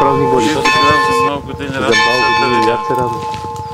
празник бъде. За много години радвам. Як се радвам.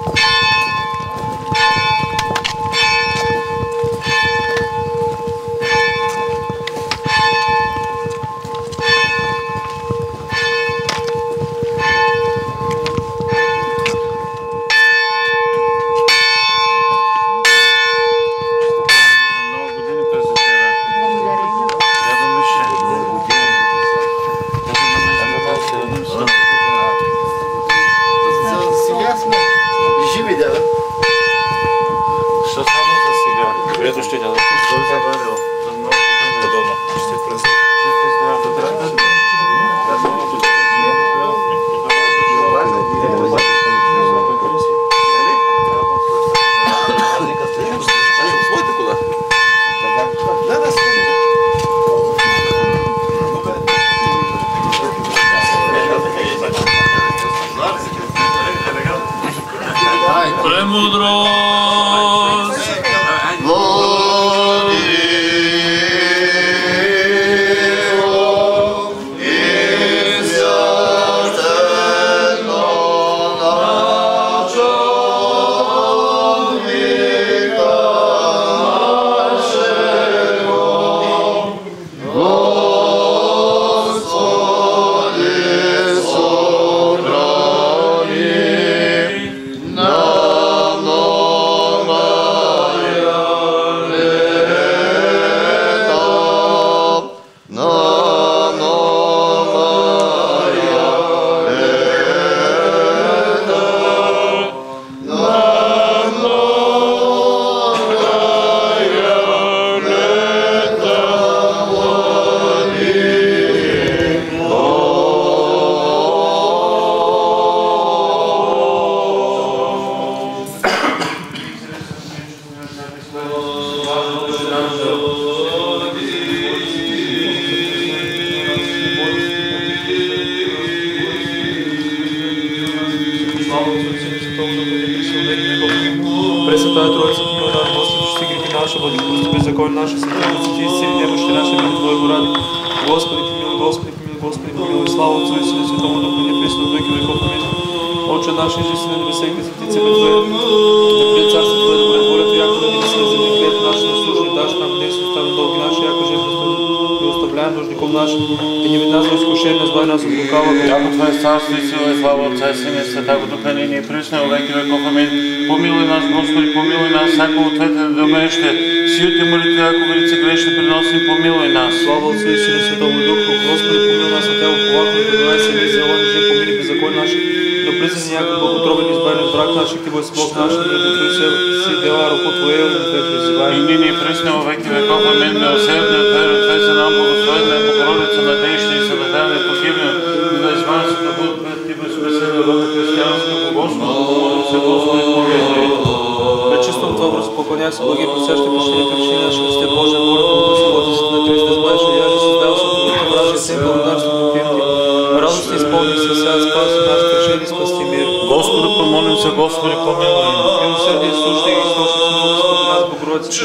Пресвятая Троица, помилуй нас, Господи, че си грехи наша, благопусти, беззаконие наше, светлина, свети и сили, немощи наша, мили Твоего ради. Господи, помилуй, Господи, помилуй, Господи, помилуй, слава Отцу и Сину и Святому Духу, ныне присно во веки веков. Аминь. Отче наш, иже на небесах, да светится имя Твое, да придет царство Твое, да будет воля Твоя, яко на небесах, земли, хлеб наш насущный дашь нам днес, и оставим долги наши, яко же и оставляем должником нашим, и не веди нас во искушение, избави нас от лукавого. Яко Твое царство и сила и слава Отца и Сина и Святаго Духа, ныне и присно во веки веков. Аминь. Помилуй нас, Господи, помилуй нас, всяко ответе да домеще. Сиюте молитви, ако велице грешни приносим, помилуй нас. Слава Отцу и Сину и Святому Духу. Господи, помилуй нас, на Тя уповахме, предавай се ни зело, нежи помили беззаконие наши, но призни яко благотробен избавен от враг наших, Ти бъди Бог наш, милите Твои си дела, руко Твоя, на Твоя призивай. И нині і присно во веки веков. Аминь. Милосердна Твоя, Отвези нам, благословенна Богородица, надежда и съветена и погибна, да избавим се да бъдат пред Ти без спасение рода християнска, Господи, помолим се, Господи, помилуй. Пречистом Това поклоняй се, благи, просящи прощения, причини наши, Христе Божия, моля, Господи, си на Христа, избавиш, яже създал се от Твоите вражи, всем благодарство Ти. Радост изпълни се, сега спаси наш причини, спасти мир. Господу помолим се, Господи, помилуй. Милосърдие слушай и източник на Господи нас, Богородица,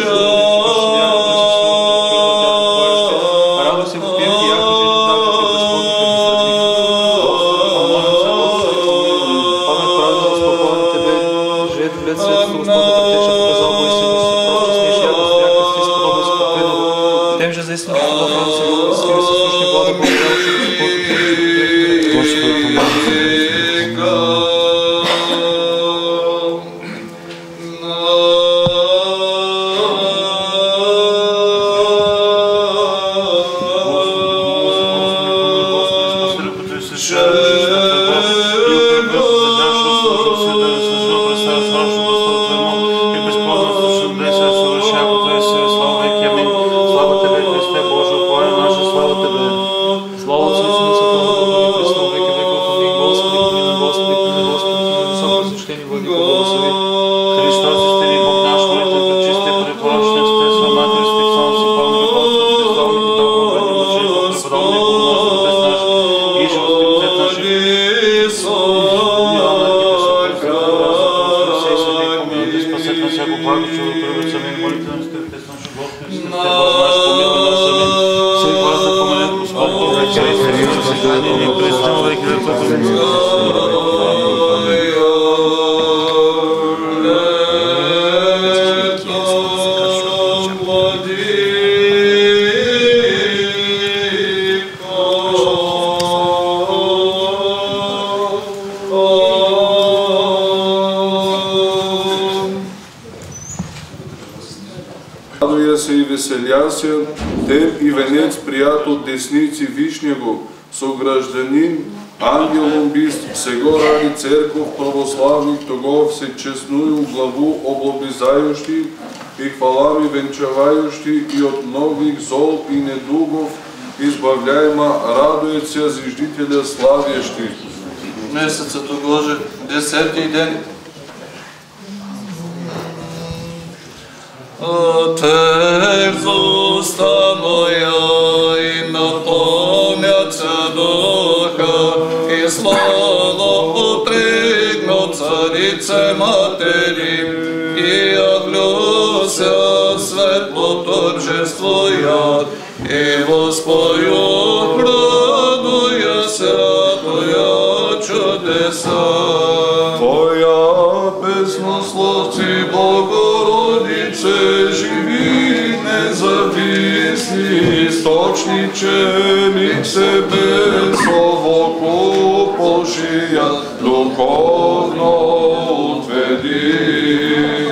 радост и попием Ти, яко жени така, че Господи, памет праведна, спокойна Тебе, жет влед средство, Господи, претеча показал Бой Сини, си прочесниш, яко стояка с Ти сподобен си подведено. Тем же за истина, това право си Бог, и скири се слушни Влада, Божия, че Господи, Господи, помолим се. Господи, сохрани ни през новек Радуя се и веселяся, теб и венец прият от десници Вишнего, согражданин, ангелом бист, сего ради церков православных тогов се честную главу облобизающий и хвалами венчавающий и от многих зол и недугов избавляема, радуется зиждителя славящий. Месецът Огоже, 10-ти ден. Отверзуста моя и напомнятся духа, и слово утригну царице матери, и явлюся светло торжество я, и воспою, радуяся Твоя чудеса. Твоя песнословци Богородице, живи, независни, источниче ми себе слово Божия, духовно отведи.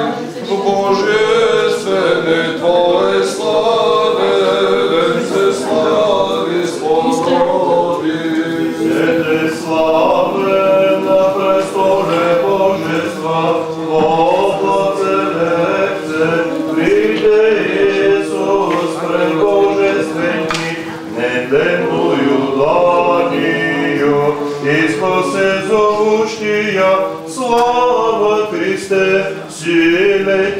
Божествене Твое славен се слави спослови. Свете славен на престоле Божества, облаце приде Иисус пребожествени, не демную дланию, и спасе зовущия, слава Христе, силе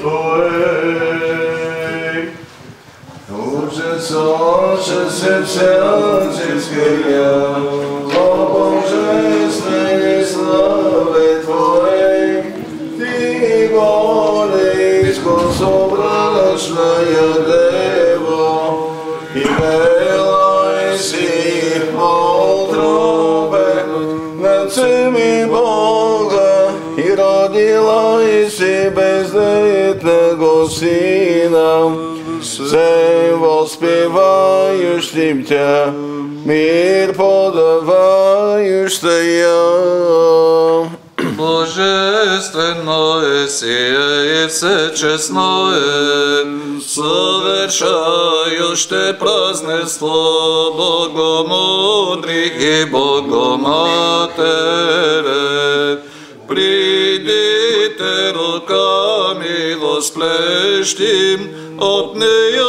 Твоей. Ужас, ужас, всяческая, о божественной славе Твоей, Ты болезнь собрачная дева, и вела си по утробе над всеми Бога, и родила си бездетного Сина, все воспевающим Тя, мир подавающая. Божественное сие и всечестное, совершающее празднество Богомудрых и Богоматерей. Придите руками восплещим, от нея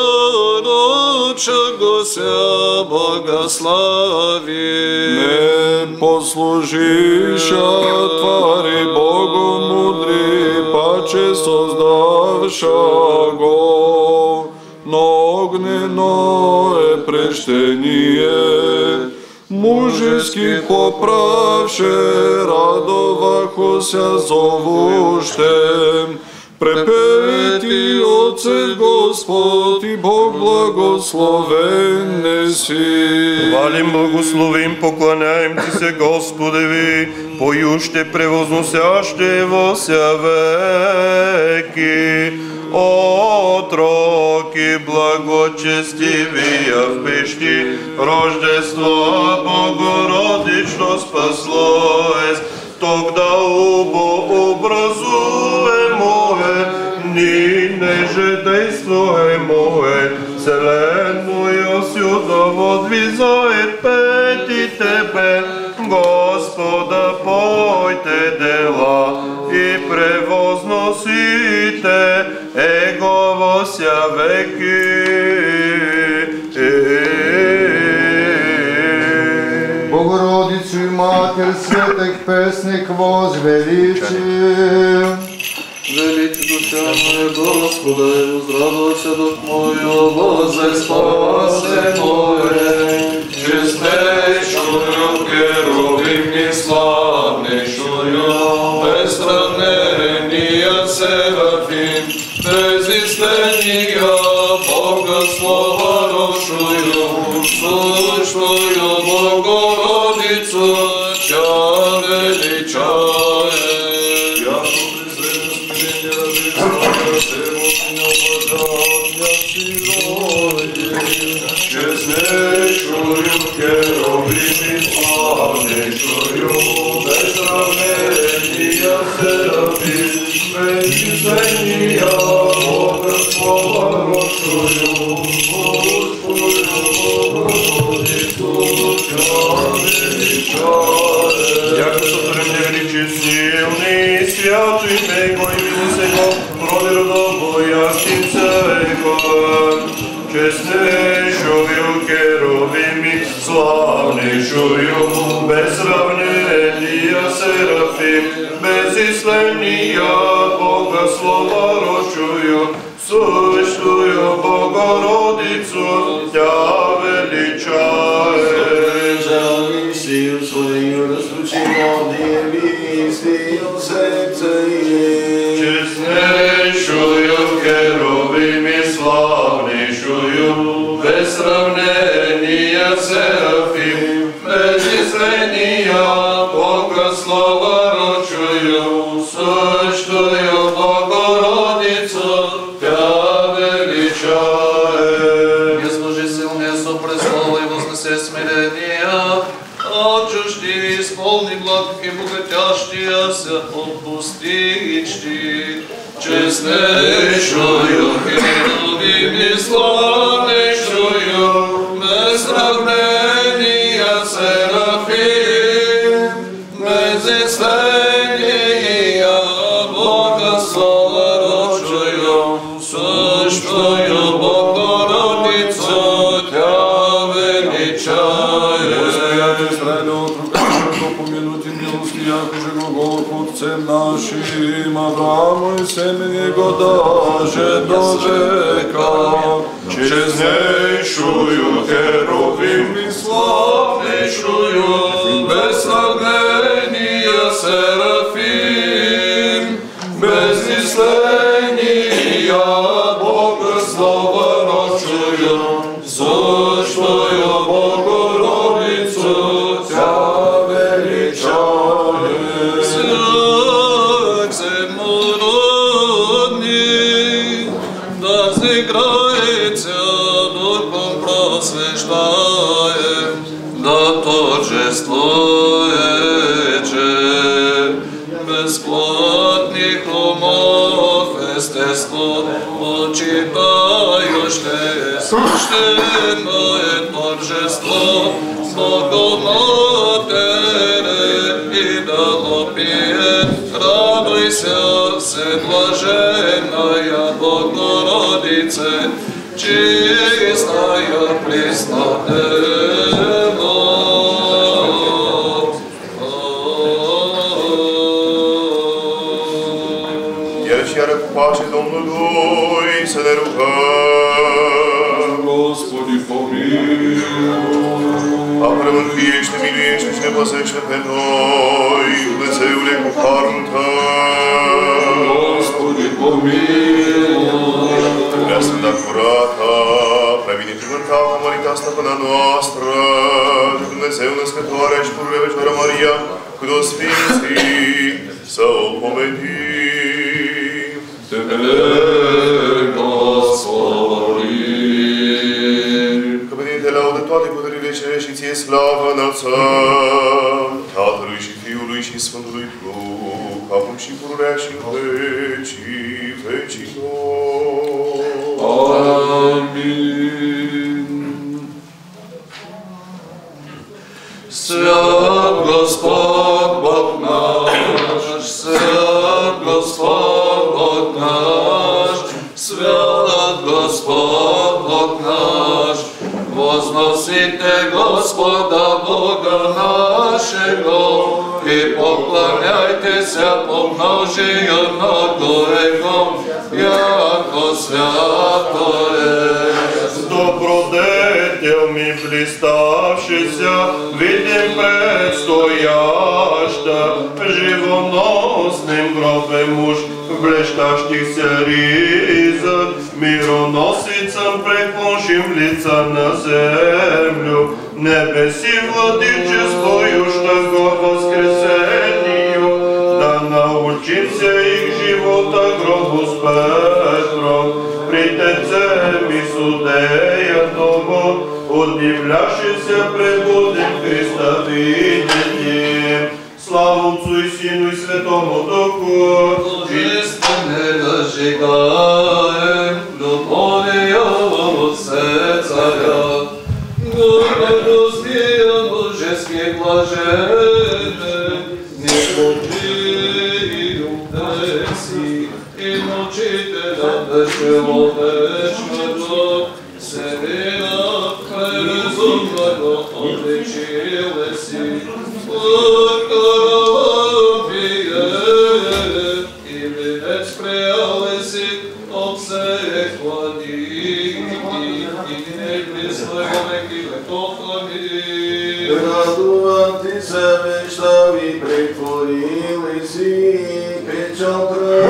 родшегося богослави. Не послужиша твари Богу мудри, паче создавша го, но огнено е прещение. Мужески поправше, радовахося зовущем. Препети Отце Господ и Бог благословен неси. Хвалим, благословим, поклоняем Ти се, Господеви, поюще, превозносяще во ся веки. Отроки благочестивия в пещи, Рождество Богородично спасло есть, тогда убо образуемое, ни неже действуемое, вселенную сюда воздвизает пети Тебе, Господа, пойте дела и превозносите Его во ся веки. Богородицу и Матерь светок песник возвеличим. Величи душа моя Господа, и возрадовался дух мой, возе спасе мое. Чистейшую керувим и славнейшую, без сравнения серафим, без истения Бога слава рошую, сущую Яко сотворен величи силный, святый Него и милосердно, продер до боящим Его. Честнейшую керувими, славнейшую, без сравнения серафим, без исследния Бога слова рочую, сущую Богородицу, Тя величаем. Сил свою разлучила деви, сил сердца ей. Честнейшую керувими, славнейшую, без сравнения серафим, без исследния Бога слова рочую, сущую Богородицу, Тя величаем. Не служи силнее со престола и вознесе смирения, отчужди и исполни благ и богатящияся отпустичти. Честнейшую керувими, славнейшую, без сравнения серафим, без исследния Бога слава рочую, сущую Богородицу, Тя величаем. Израиля от рукавието поминути милости, яко же глаголът отцем нашим Аврааму и семени его даже до века. Честнейшую керувим и славнейшую, без сравнения серафим, без исследния Бога слава рочую, сущую Богородицу, Тя величаем. Свят земнородный, да сыграется Духом просвещаем, да торжествуете бесплатных умов естество, почитающее священное торжество Богоматери и долопиет. Радуйся, вседлаженная Богородице, чистая Преснодева. Яро паче Domnului să ne rugăm. Господи, помилуй. Apără-mă, înviește, miluiește și ne păzește pe noi, Dumnezeule, cu harul Tău. Господи, помилуй. Prea Sfânta curată, prea binecuvântată, mărita stăpâna noastră, de Dumnezeu născătoarea și pururea Fecioară Maria, cu toți Sfinții, să o pomenim. Tebe, Gospodin. Că pe tine te laudă toate puterile cerești și ție slavă înălțăm, Tatălui și Fiului și Sfântului Duh, acum și pururea și în vecii vecilor. Amin. Свят Господь Бог наш, свят Господь Бог наш, свят Господь Бог наш, возносите Господа Бога нашего и поклоняйтесь помножия много Его, яко святое. Добродетелми блиставшийся, видим предстояща, живоносным гробом муж, в блещащихся ризах, мироносицам преклоншим лица на землю, небеси владычествую, что го воскресению, да научимся их живота гробу с Петром, притецем и судея того, удивляшися пребудем Христа видением. Славу Отцу и Сыну и Святому Духу, Чисто не зажигаем, любовью от сердца. Господи, божеский блажене, не спочи си, и мочите да човечното, седина презумно отличиле си, покарала вие, и венец прияле си, обсекла и не близна веки веков. Амин. Радувати се мечтави, претворили си печал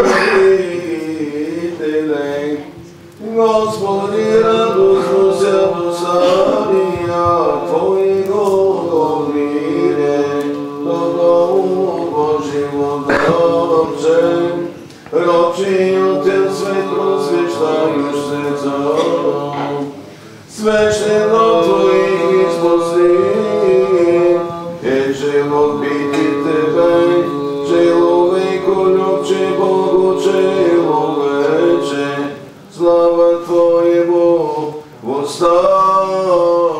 правителен. Господи, радостно се доставия Твоего мире, додолу Божиего дарче, рочи Отец свет просвещающ сердца. Свещено Твоих изпусти, живот бити Тебе, человеку любче, Богу человече, слава Твоему восстаю.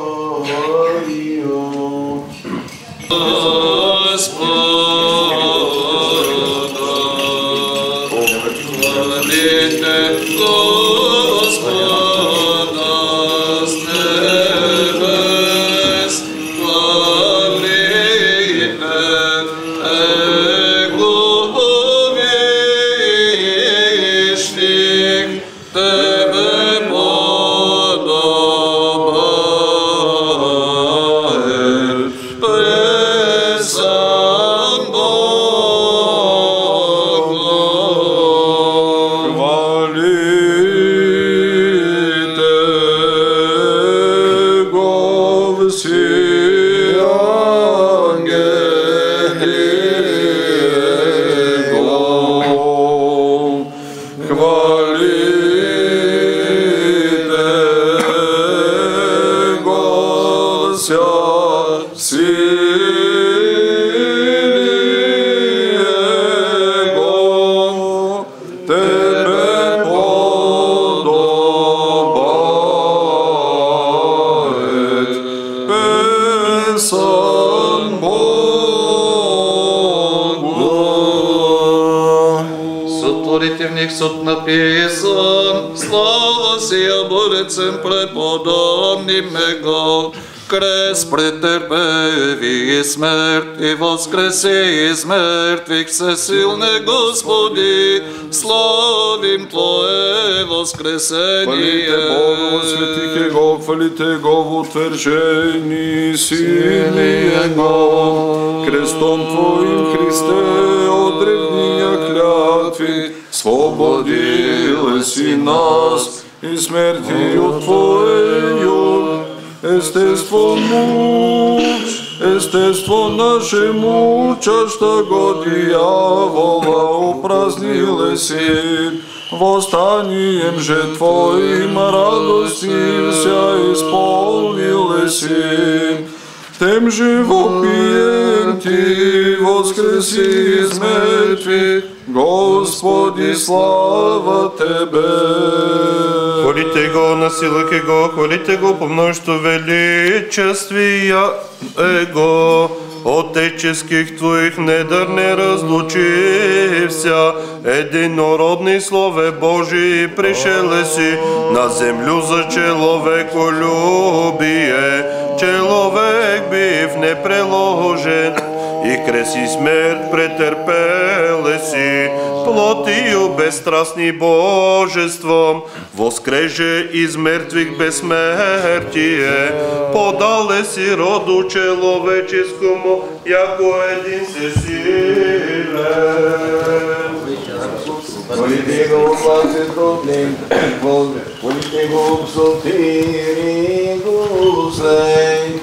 Суд написан, слава сия борецем преподобним Его, крест претерпеви и смерть, и воскреси из мертвых всесилный Господи, славим Твое воскресение. Хвалите Бога, святих Его, хвалите Его в утверждении силы Его, крестом Твоим, Христе, от древния клятви, свободил си нас и смертью Твоею, естество наше мучаща го дьявола упраздниле си, восстанием же Твоим радости вся исполниле си. Тем же вопием Ти воскреси из мертвых, Господи, слава Тебе. Хвалите Го на силах Его, хвалите Го по множество величествия Его. Отеческих Твоих недър не разлучи вся, единородный Слове Божий пришеле си на землю за человеколюбие. Человек бив непреложен и крест и смерть претерпеле си, плотию безстрастни божеством, воскреже из мертвых бессмертие, подале си роду человеческому, яко един всесилен. Хвалите Го, славце трудним, хвалите Го, псалтири гуслей.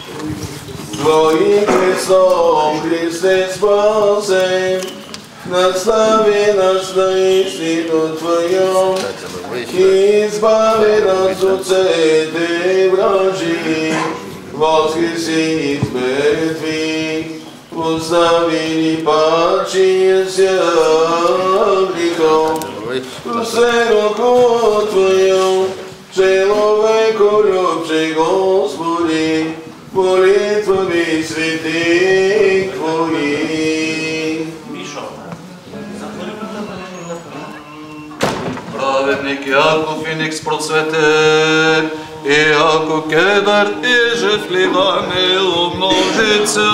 Твоим крестом, Христе, спасем, настави нас на истину Твоем, избави нас от всеки вражи, воскреси из мертвых, постави ни пачися грехом, все руку Твою, человеку любче Господи, молитвами свети Твои. Праведник Яков Феникс процвете, и ако кедър и жефливане умножится,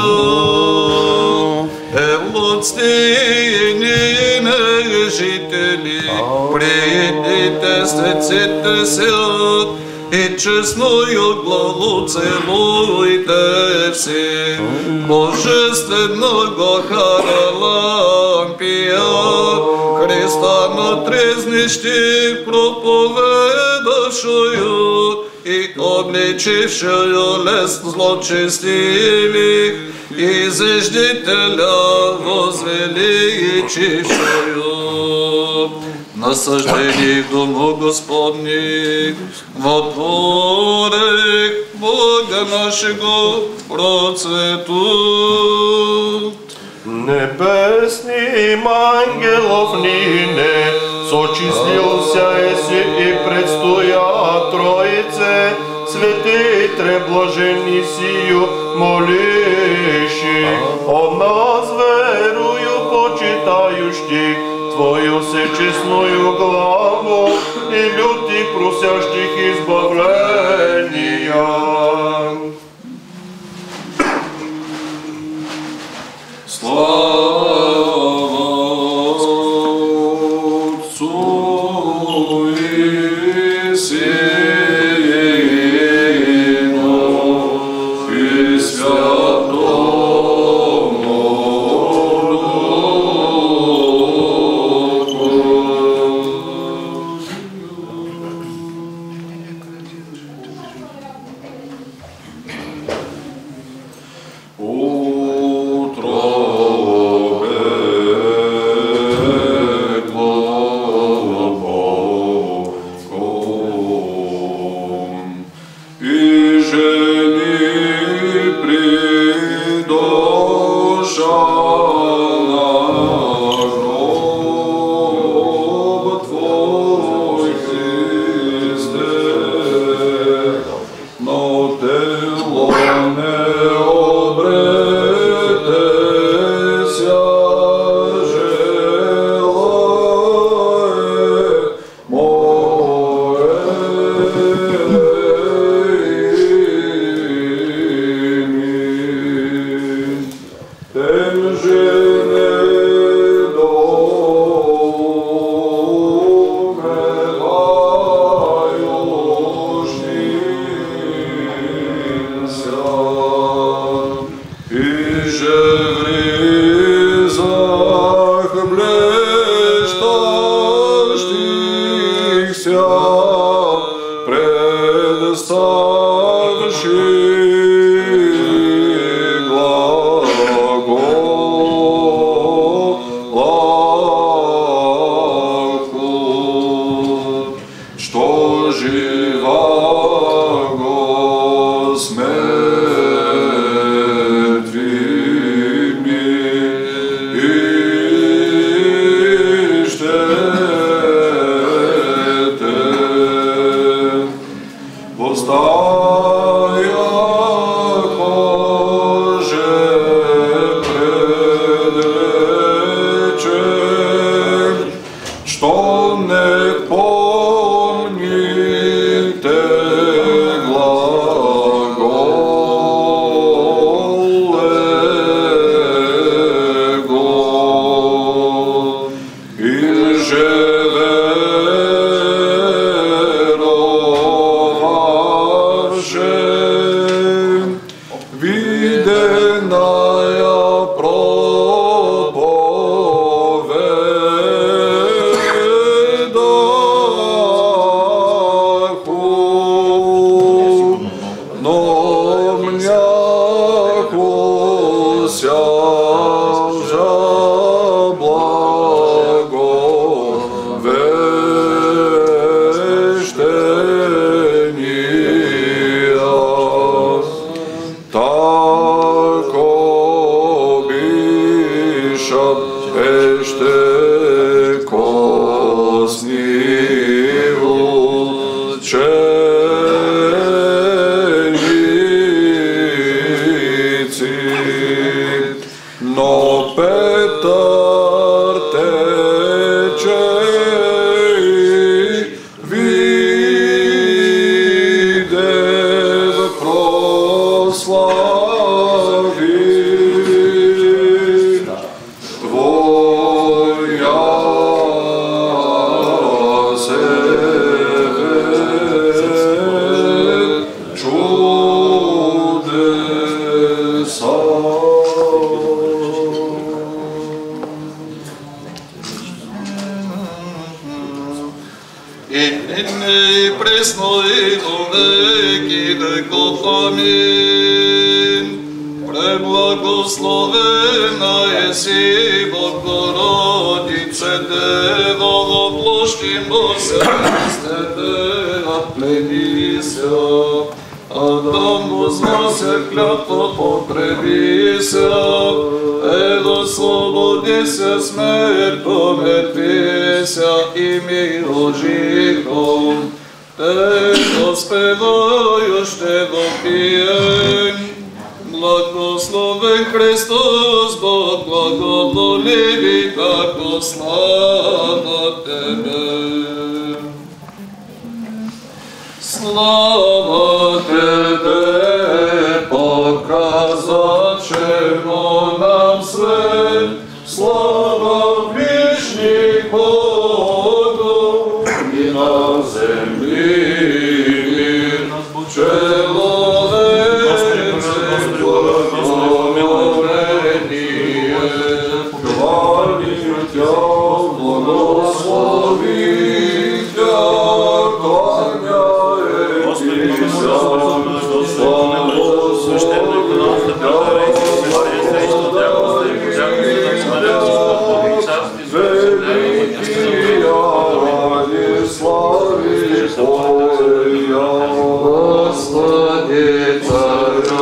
евлоцтиение жители, приидите светците сят, и честною главу целуйте все, божественного Харалампия, Христа на трезнищи проповедавшую и обличившую лест злочестивых, и зиждителя возвеличившую. Насаждений в дому Господних, во дворах Бога нашего процветут. Небесным ангелов нине сочислился еси и предстоя Троице, святей треблажени сию молищи, о нас верую почитающих Твою всечестную главу и люти просящих избавления. Слава Отцу и Сыну и Святому Духу. Ченицы И ныне пресно и во веки веков. Аминь. Преблагословена еси, Богородице, Дева, воплощимо се с Тебе, отпленися. Адам вознася клятва, потребися, Ева, слободися, смерть помертвися и мило живом. Те воспеваешь, Те вопием. Благословен Христос, Бог благоволивий, како слава Тебе. Слава Тебе, показачемо нам свет, слава вишних Богу и на земли мир. Господи, Царю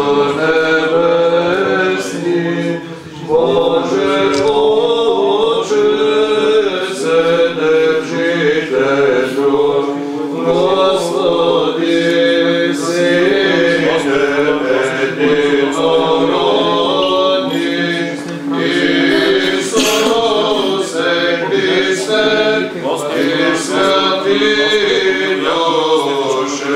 небесний, Боже Отче, Вседержителю, Господи, Сыне Единородный, Иисусе Христе, и святый Боже,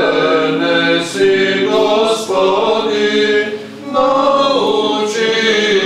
Господи, научи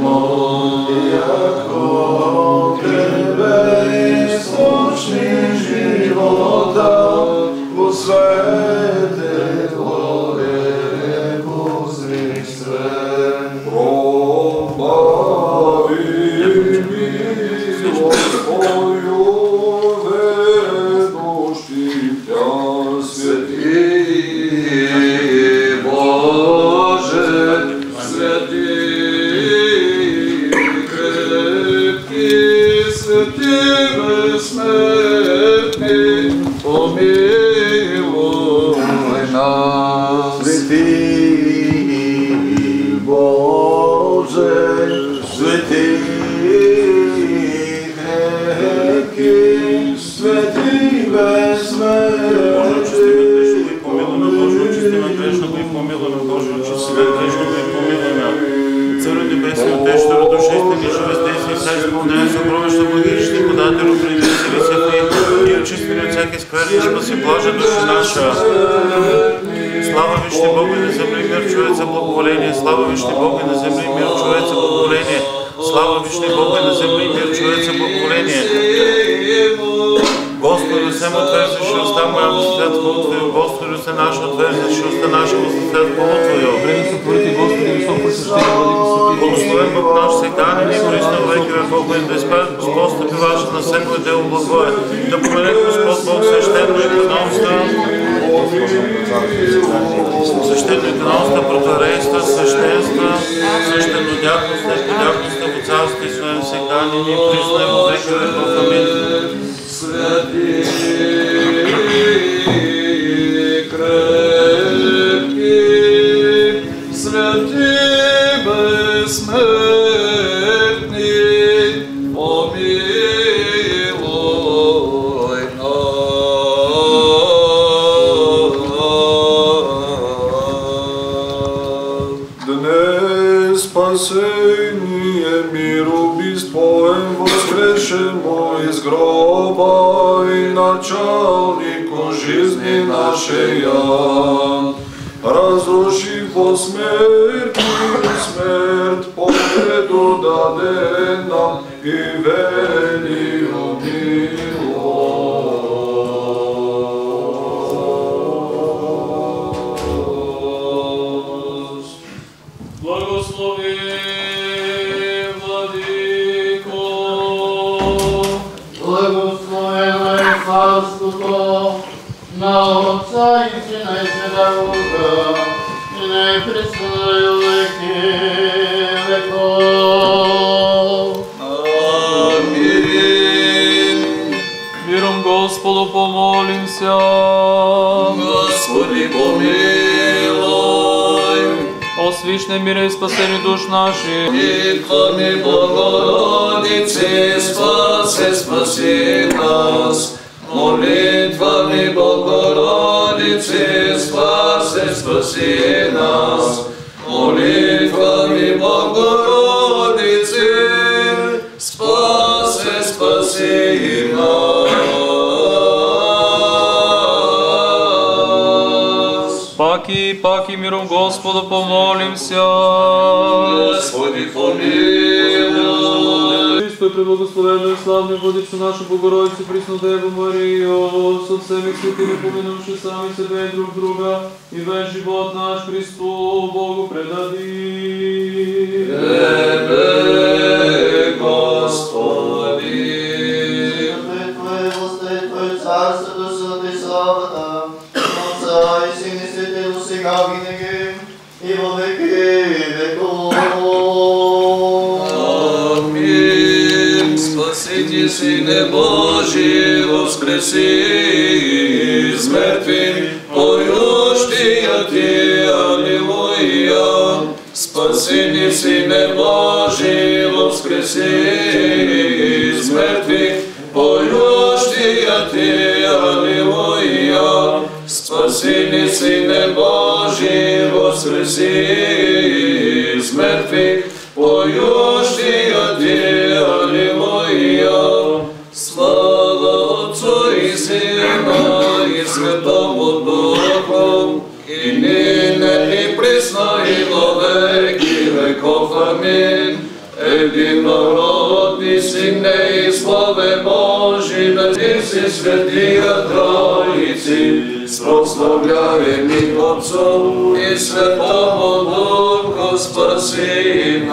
Паки миром Господа помолимся. Господи, помилуй. Христо, преблагословенную и славную Владычицу нашу Богородицу, Преснодеву Марию, со всеми святыми помянувши сами себя и друг друга, и весь живот наш Христу Богу предадим. Тебе, Господи. Твое власти, Твое царство, душа и слава, Отца и Сына и Святого, сега винаги и во веки веков. Амин. Спасите, Сыне Божий, воскреси из мертвых, поющие Ти, аллилуйя. Спасение, Сыне Божий, воскреси из мертвых, поющие Ти, аллилуйя. Спасение, Сыне Божий, воскреси из мертвых, поющие Ти, аллилуйя. Слава Отцу и Сына и Святому Духу, и ныне и присно и во веки веков. Аминь. единородни Сине и Славе Божи, да Ти си Светия Троици, прославляеми Отцу и Святому Духу, спаси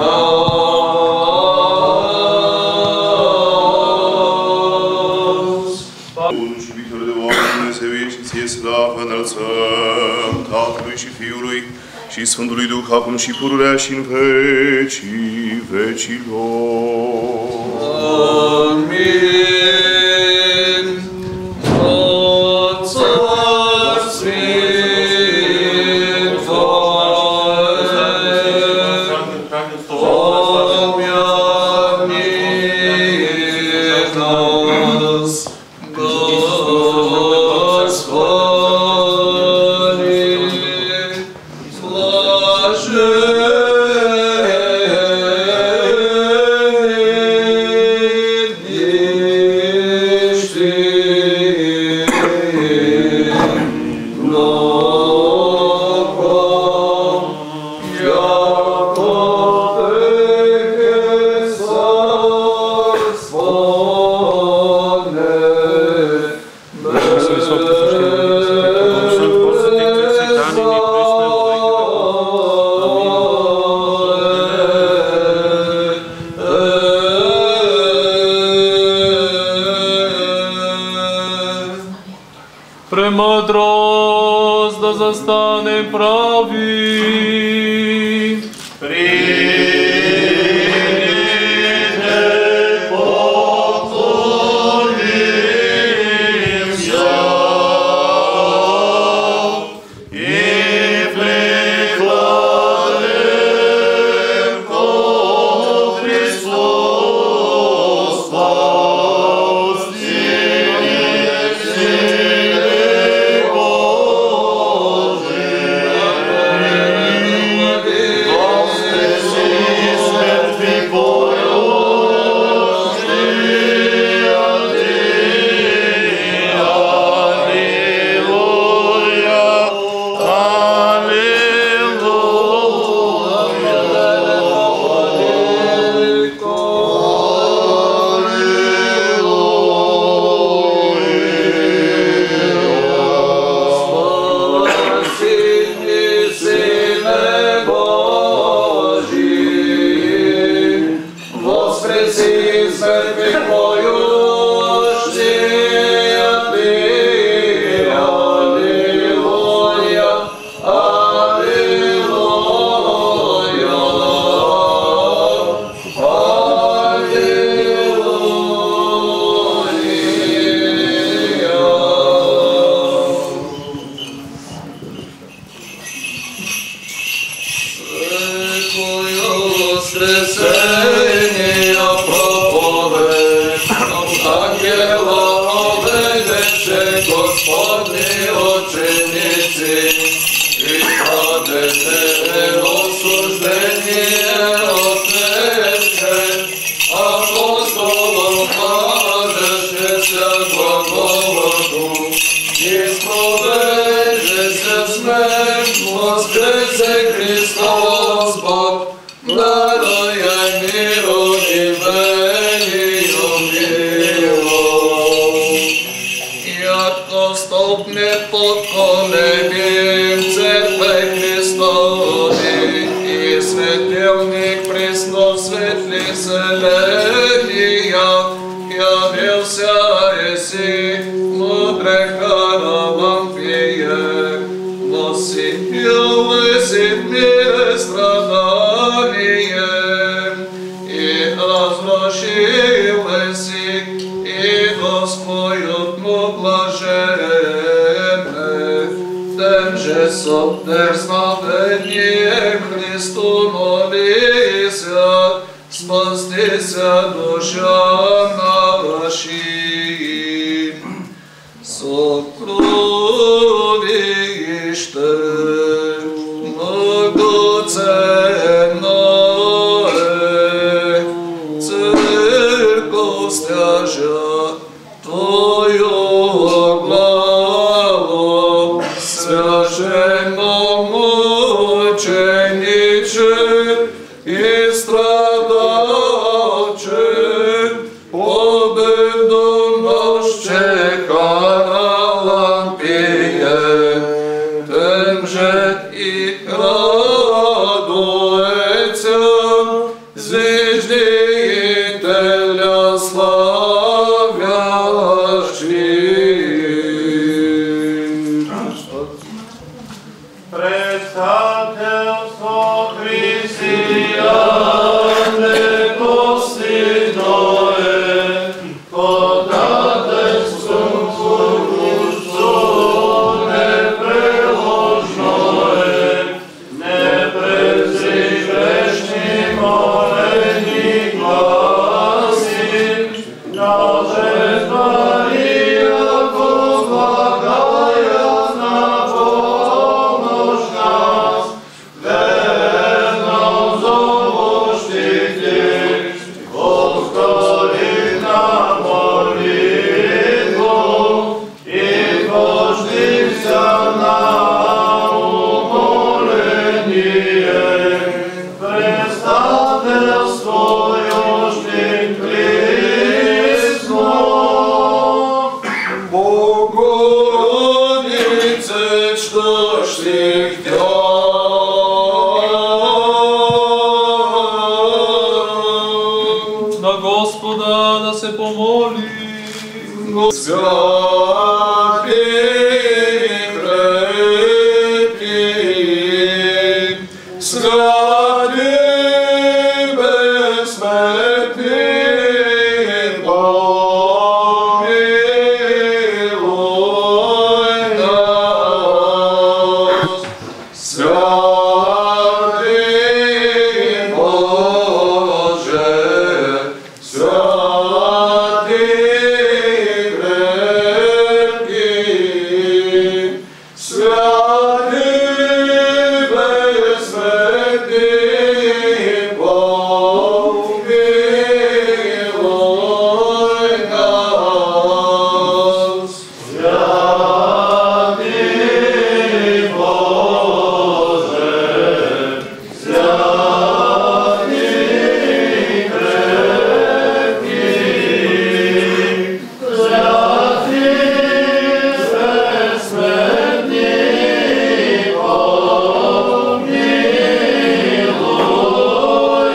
нас. Унși Victor de oameni, Dumnezeu și ție slavă înălțăm, Tatălui și Fiului și Sfântului Duh, acum și pururea și în vecii vecilor. Amin. Otțar Sfânt, Премъдрост да застанем прави. Священно мученице и страдания. Деятеля славящий. Представителство християне постигно е, подателством службу непреложно е, непрезречни молени гласи, на жертва и ако благая на помощ нас, верно зовущите, Господи на молитву и вождися на умоление, предстательство южных близко. Богородице, что ж ты На Господа да се помоли. святый, крепкий, святый, бессмертный, помилуй нас. Святый Боже, святый, крепкий, святый, бессмертный, помилуй нас. Святый Боже, святый, крепкий, святый, бессмертный, помилуй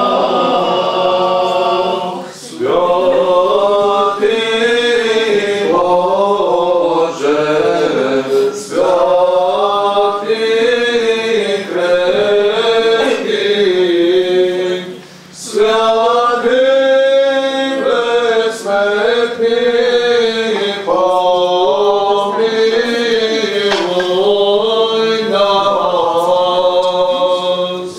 нас. Святый Боже, святый, крепкий, святый, бессмертный, помилуй нас.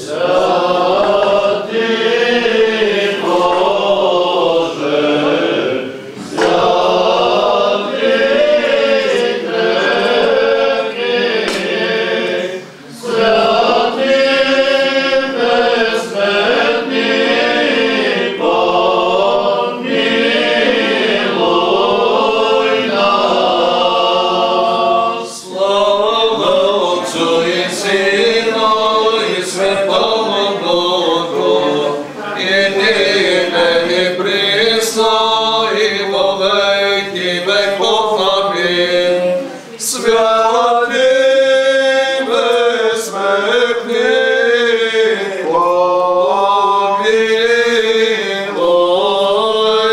Святый Боже, святый, крепкий, святый, бессмертный, помилуй нас. Слава Отцу и Сыну и Святому Духу, и ныне и присно и во веки веков. Аминь. Святый, бессмертный, помилуй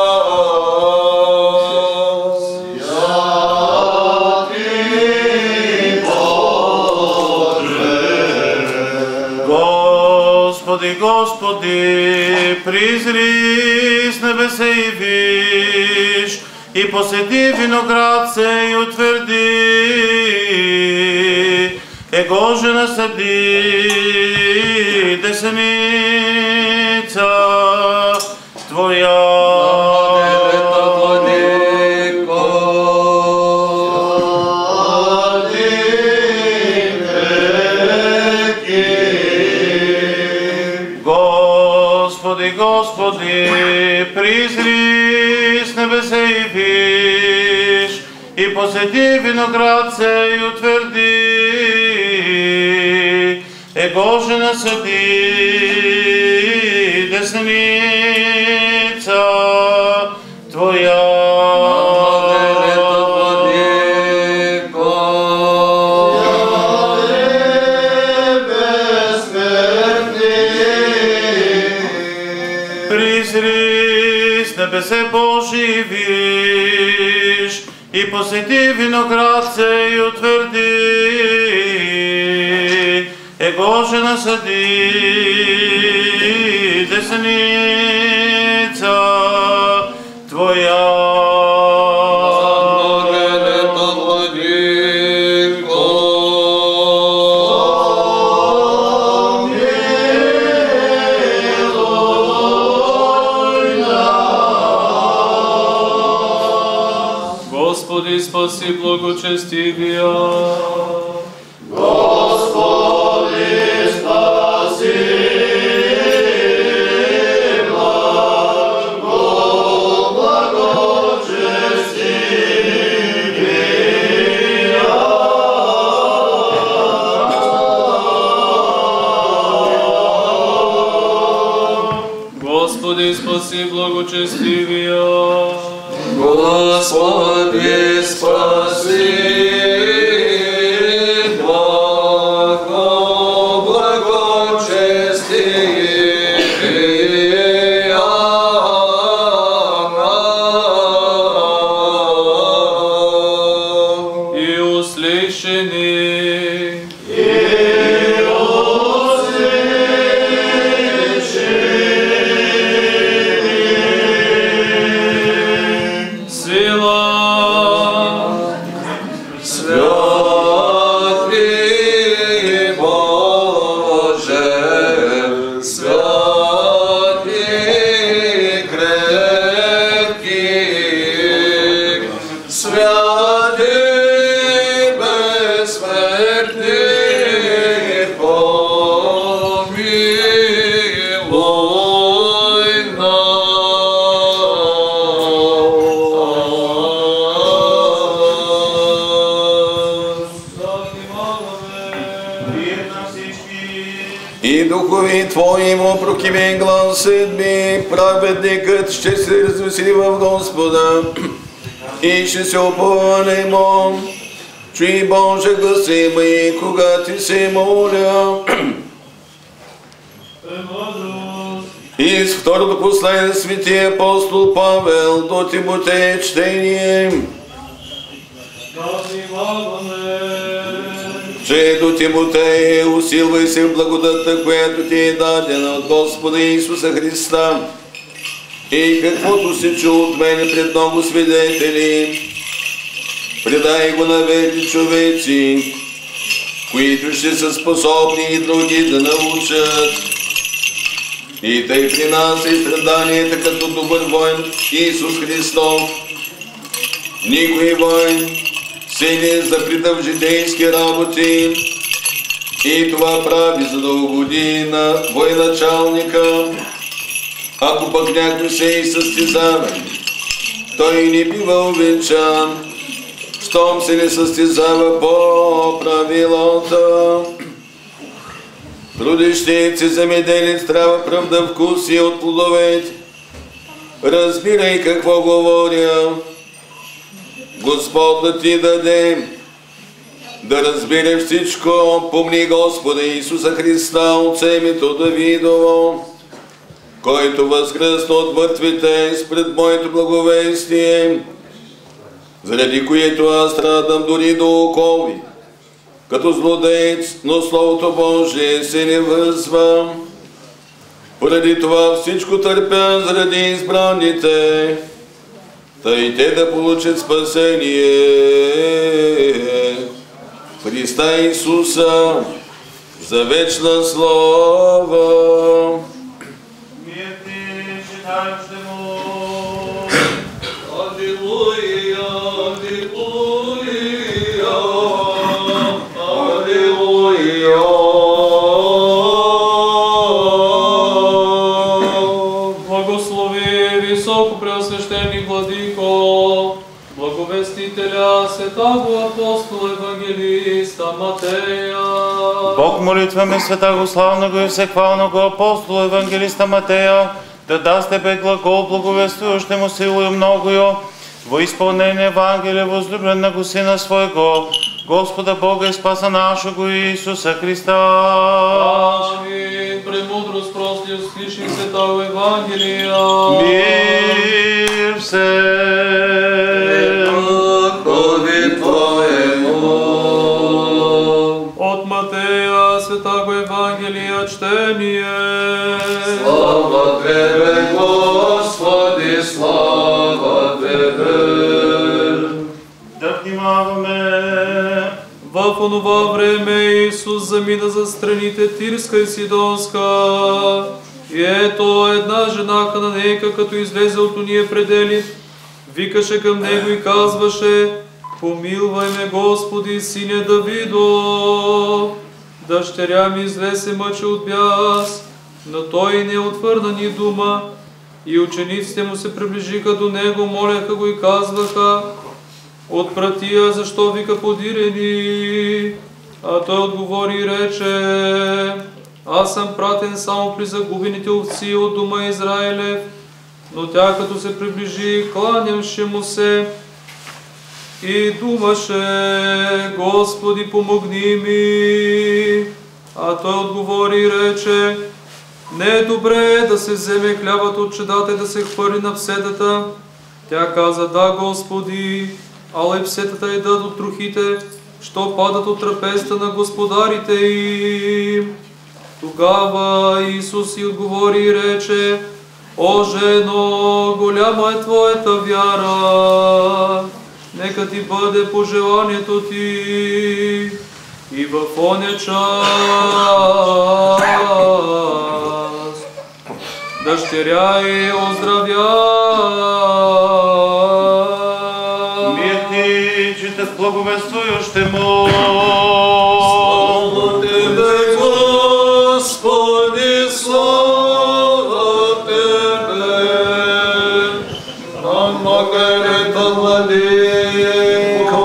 нас. Святый Боже, Господи, Господи, призри с небеса и виж, и посети виноград сей и утверди, его же насади десница Твоя. Господи, Господи, призри с небеса и виж, и посети виноград сей и утверди, его же насади десница Твоя. Призри с небесе поживиш и посети виноградце и утвърди, его же насади десница Твоя. Господи, спаси благочестивия. Господи, спаси Господи, спаси благочестивия. Господи, спаси Твоему прокиме гласът ми, праведникът ще се развесели в Господа и ще се опова на Ему. Чуй Боже гласи мои, кога ти се моля. И с второто послание на светия апостол Павел до Тимотея чтение. Че до Тимотея усилвай се в благодата, която ти е дадена от Господа Исуса Христа. И каквото си чул от мене пред много свидетели, предай го на верни човеци, които ще са способни и други да научат. И тъй при нас е страданията като добър воин Исус Христов. Никой воин се не заприта в житейски работи и това прави за да угоди на военачалника. Ако пък някой се и състезава, той не бива увенчан, щом се не състезава по правилата. Трудещият се земеделец трябва правда вкуси от плодовете. Разбирай какво говоря. Господ да ти даде да разбереш всичко. Помни Господа Исуса Христа от семето Давидово, който възкръсна от мъртвите спред моето благовестие, заради което аз страдам дори до окови, като злодеец, но Словото Божие се не връзва. Поради това всичко търпя заради избраните, тъй те да получат спасение. Христа Исуса за вечна слава. Мирни читающи му. Аллилуйя, аллилуйя, аллилуйя. Благослови високо преосвещени владико, благовестителя, святаго апостола, евангелиста Матея. Бог молитваме святаго славного и всехвалного апостола, евангелиста Матея, да даст тебе глагол благовествующему силою многою, во исполнение Евангелия возлюблен на го Сина Своего, Господа Бога и Спаса нашего Иисуса Христа. Амин. Премудрост, Господи, услыши Святого Евангелия. Мир всем! Господи Твоему! От Матея Святого Евангелия чтение. Слава Тебе, Господи, слава Тебе! Да внимаваме! В онова време Исус замина за страните Тирска и Сидонска. И ето една жена хананейка, като излезе от ония предели, викаше към него и казваше: помилвай ме, Господи, сине Давидо. Дъщеря ми зле се мъчи от бяс. Но той не отвърна ни дума. И учениците му се приближиха до него, молеха го и казваха: отпрати я, защо вика подирени? А той отговори и рече: аз съм пратен само при загубените овци от дома Израилев. Но тя като се приближи, кланявше му се и думаше: Господи, помогни ми. А той отговори и рече: не е добре да се вземе хлябът от чедата и да се хвърли на псетата. Тя каза: да, Господи, ала и псетата едат от трохите, що падат от трапезата на господарите им. Тогава Исус и отговори и рече: о, жено, голяма е твоята вяра, нека ти бъде по желанието ти. И в оня час дъщеря й оздравя. Мир ти, че те благовествующему. Слава Тебе, Господи, слава Тебе. Нам Маргарита Владико.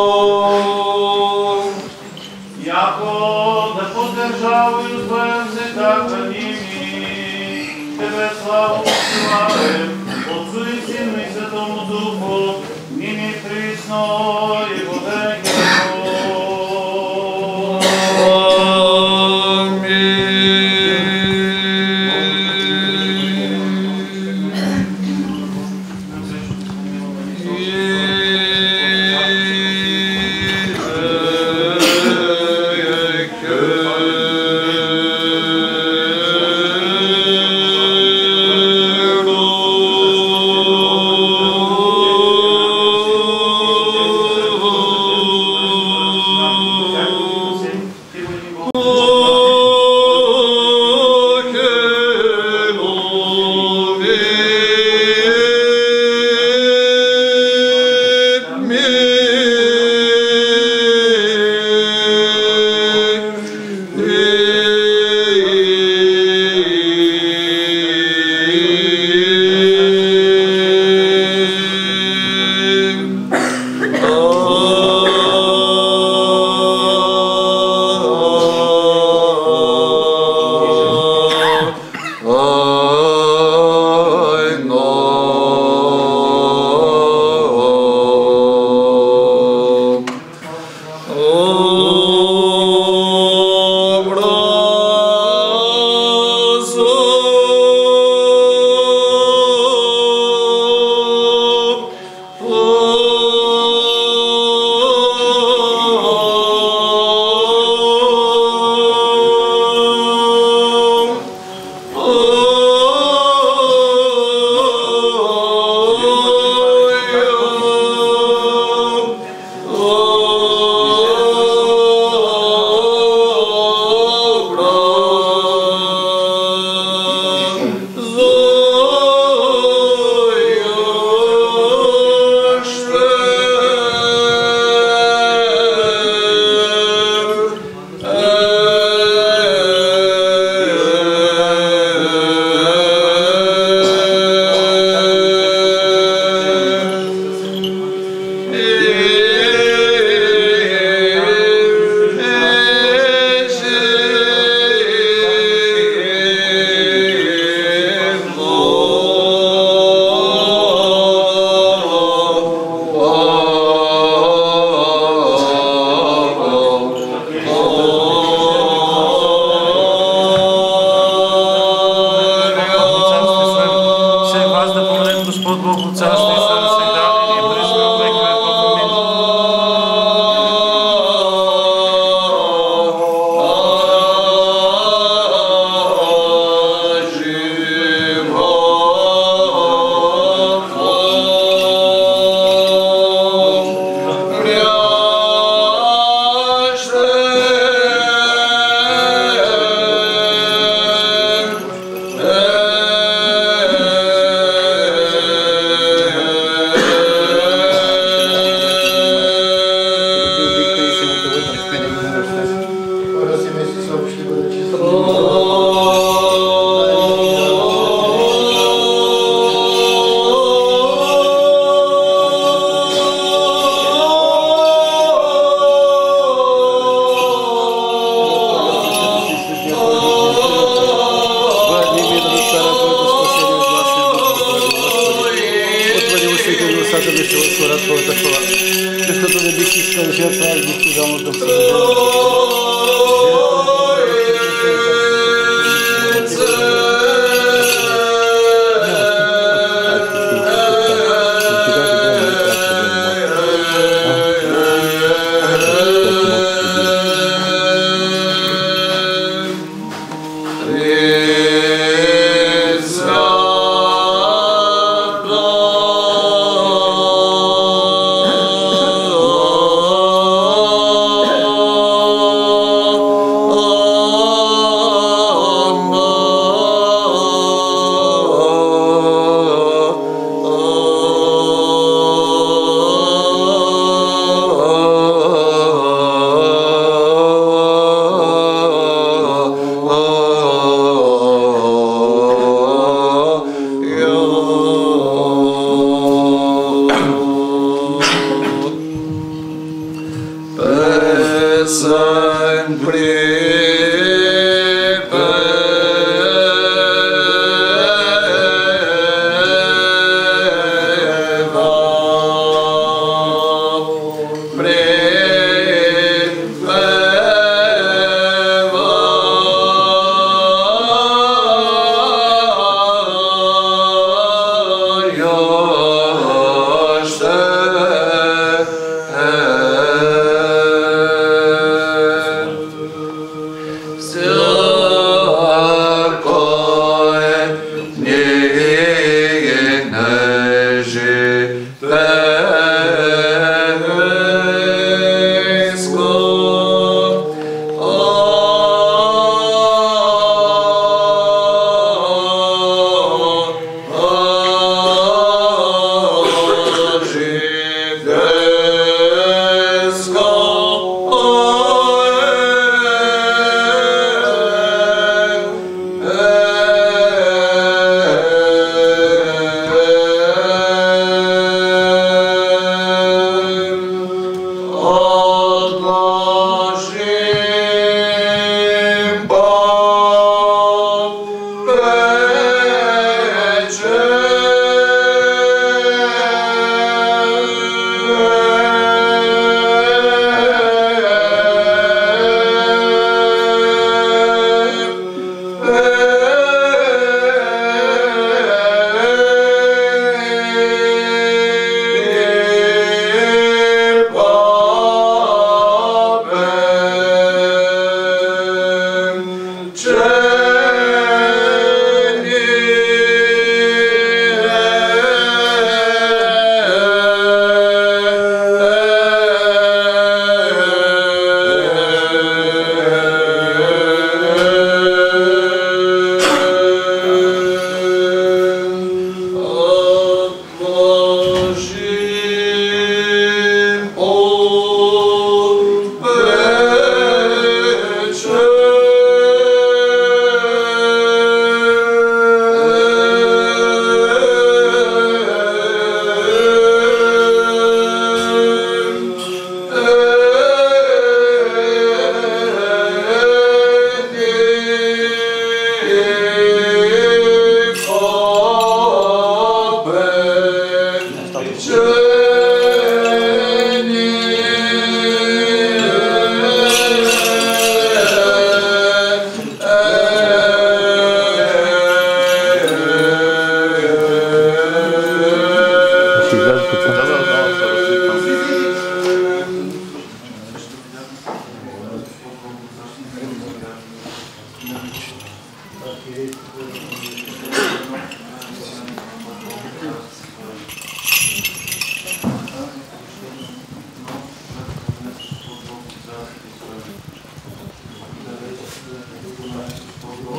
Яко да поддержава и узбоем се така ними. Тебе славу посилаем, Отцу и Сину и Святому Духу, ныне и присно и во веки веков.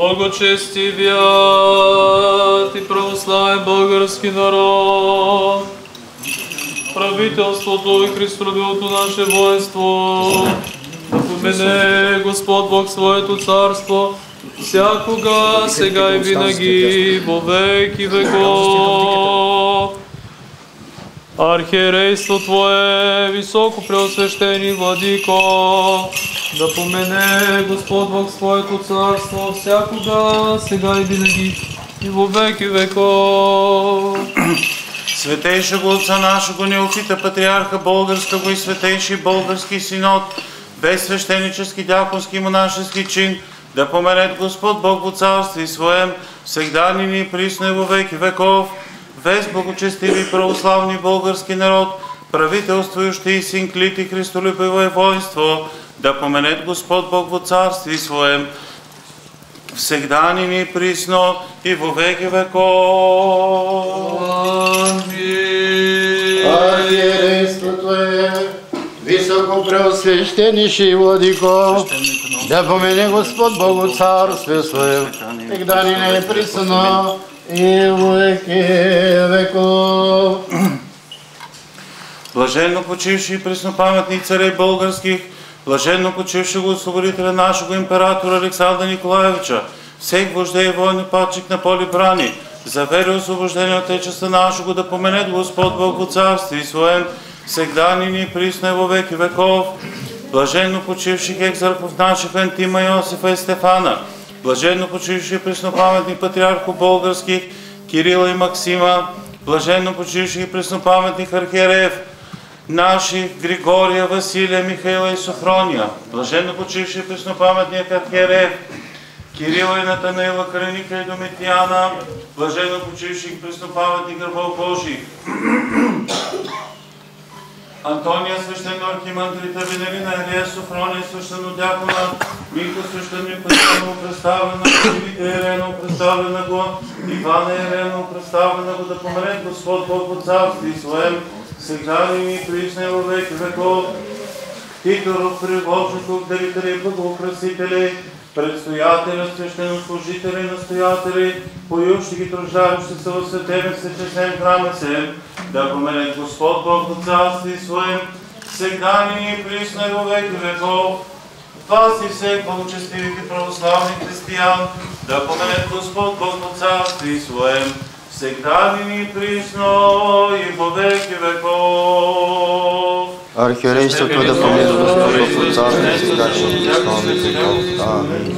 Благочестивият и православен български народ, правителството и христолюбивото наше воинство, да помене Господ Бог своето царство, всякога, сега и винаги, во веки веков. Архиерейство Твое, високо преосвещени владико, да помене Господ Бог своето царство, всякога, сега и винаги, и во веки веков. Светейшего Отца нашего Неофита, Патриарха Българского и Светейший Български Синод, без священически, дяконски и монашески чин, да поменет Господ Бог во царстве Своем, всегда нині и присно и во веки веков, весь благочестивый православный български народ, правителствующий и синклити христолюбивое воинство, да поменет Господ Бог во царстве Своем, всегда нині и присно и во веки веков. Архиерейство Твое, високо преосвященнейший владико, да помене Господ Богу царстве Своем, всегда нині и присно и во веки веков. Блаженно почивши и преснопаметни царей българских, блаженно почившего освободителя нашего императора Александра Николаевича, всех вождей и военнопатчик на поле брани, за вере освобождение Отечества нашего, да поменет Господ Бог во царстве Своем, всегда нині и присно и во веки веков. Блаженно почивших екзархов наших Антима, Йосифа и Стефана, блаженно почивши и преснопаметни патриархов българских Кирила и Максима, блаженно почивших и преснопаметних архиереев наших Григория, Василия, Михаила и Софрония, блаженно почивши и преснопаметният архиереев Кирила и Натанаила, Кареника и Домитияна, блаженно почивши и преснопаметни гърбов Божий Антония, свещено архимандрита, Венерина, Елия, Софрония, свещено дякона, Михо, свещено представено, представена, Сивите, Ерено, представена го, Ивана, Ерено, представена го, да померет Господ Бог во царстве Своем, сега нині и присно и во веки веков. Титоров, превожников, дарители, благоукрасители, предстоятели, свещенослужители, настоятели, поющи ги труждаващи се во светем, всечестнем храме се, да поменет Господ Бог во царстве Своем, сега нині и присно и во веки веков. Вас и всех благочестивых и православных християн, да поменет Господ Бог во царстве Своем, всегда нині и присно и во веки веков. Архиерейството да помене Господ Бог во царстве, сега и во веки веков. Амин.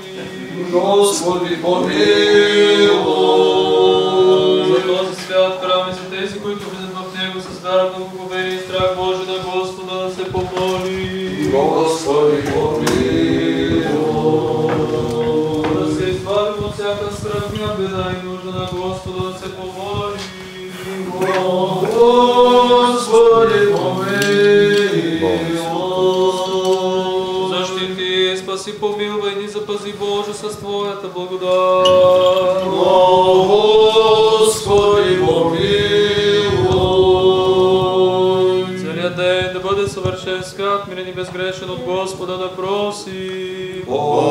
Господи, помилуй. За този свят вяра, благоговение и страх Божий на Господа да се помоли. Господи, помилуй. Да се избавим от всяка страхня, беда и нужда на Господа да се помоли. Господи, помилуй. Защити, спаси, помилвай ни, запази Боже с Твоята благодат. Господи, помилуй. Целият ден да бъде съвършен свят, мирен и безгрешен от Господа да проси.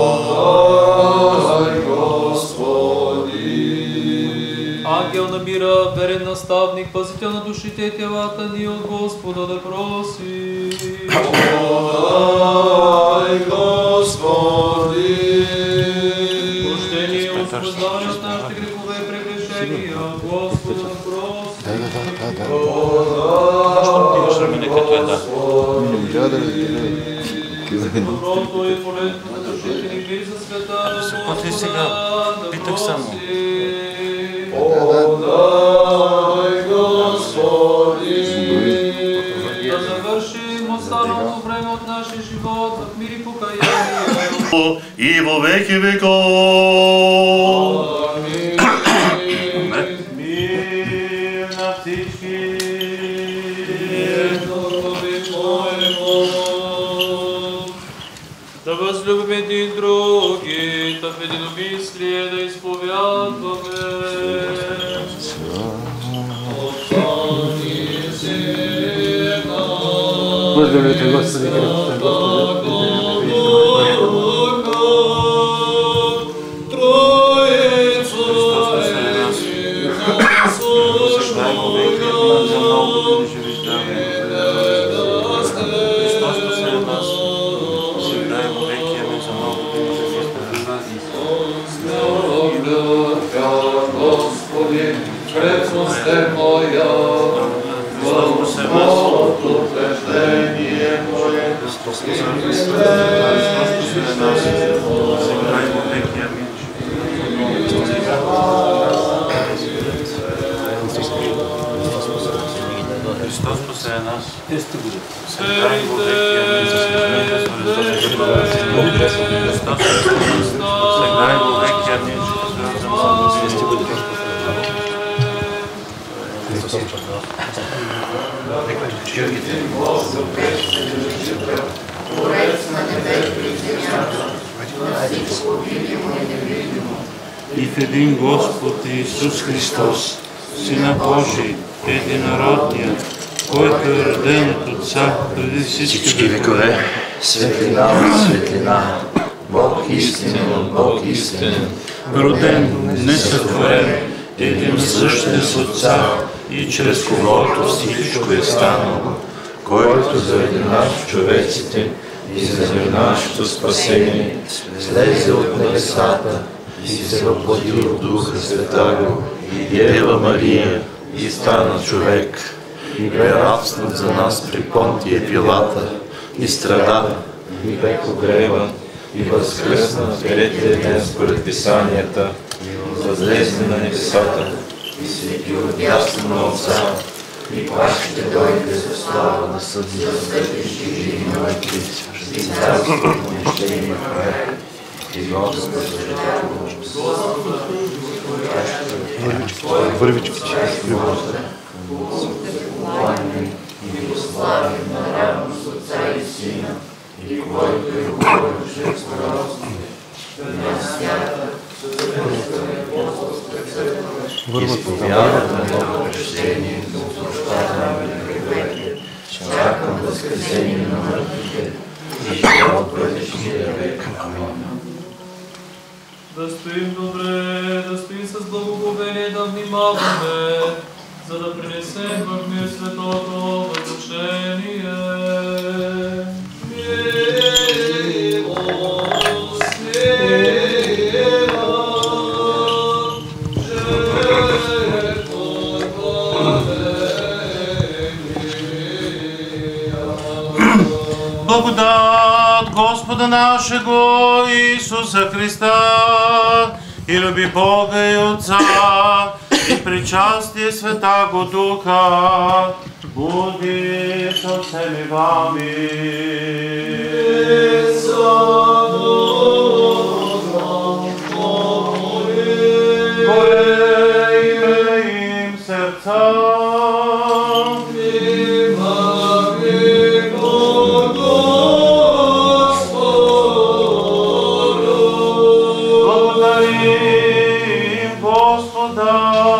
Подай, Господи. Ангел на мира, верен наставник, пазител на душите и телата ни от Господа да проси. Подай, Господи. Прощение и освобождаване от нашите грехове и прегрешения от Господа да проси. Доброто и полезно за душите ни мир за света на Господа да проси. Подай, Господи. Да завършим останалото време от нашия живот в мир и покаяние. И во веки веков. Мир на всички. Да възлюбим един други, да в единомислие да изповядваме. Възлюбите Господи, Христос, Пресвосте моя, утверждение Твое, Христос посреди нас. Сега и во веки амин. И в един Господ Исус Христос, Сина Божий, единородният, който е роден от Отца преди всички векове, светлина от светлина, Бог истинен от Бог истинен, роден, несътворен, единосъщен с Отца и чрез когото всичко е станало, който заради нас човеците и заради нашето спасение слезе от небесата и се въплати от Духа Святаго и Дева Мария и стана човек и бе рабстван за нас при Понтия Пилата и страда и бе погребан и възкръсна в третия ден според Писанията, възлезе на небесата и седи отдясно на Отца и пак ще дойде за слава да съди святите живи и мъртви и царството на нещения век. И Господа вървички, и славим наравно с Отца и Сина, и който е говорил чрез пророците, и на свята, изповядваме ново кръщение за опрощаване на греховете, чакам възкресение на мъртвите и живот бъдещия век. Амин. Да стоим добре, да стоим с благоговение, да внимаваме, за да принесем в мир светото възрушение. Благодат Господа нашего Исуса Христа и люби Бога и Отца и причастие Святаго Духа Буди со всеми вами. Горей им сердца. Благодарим Господа.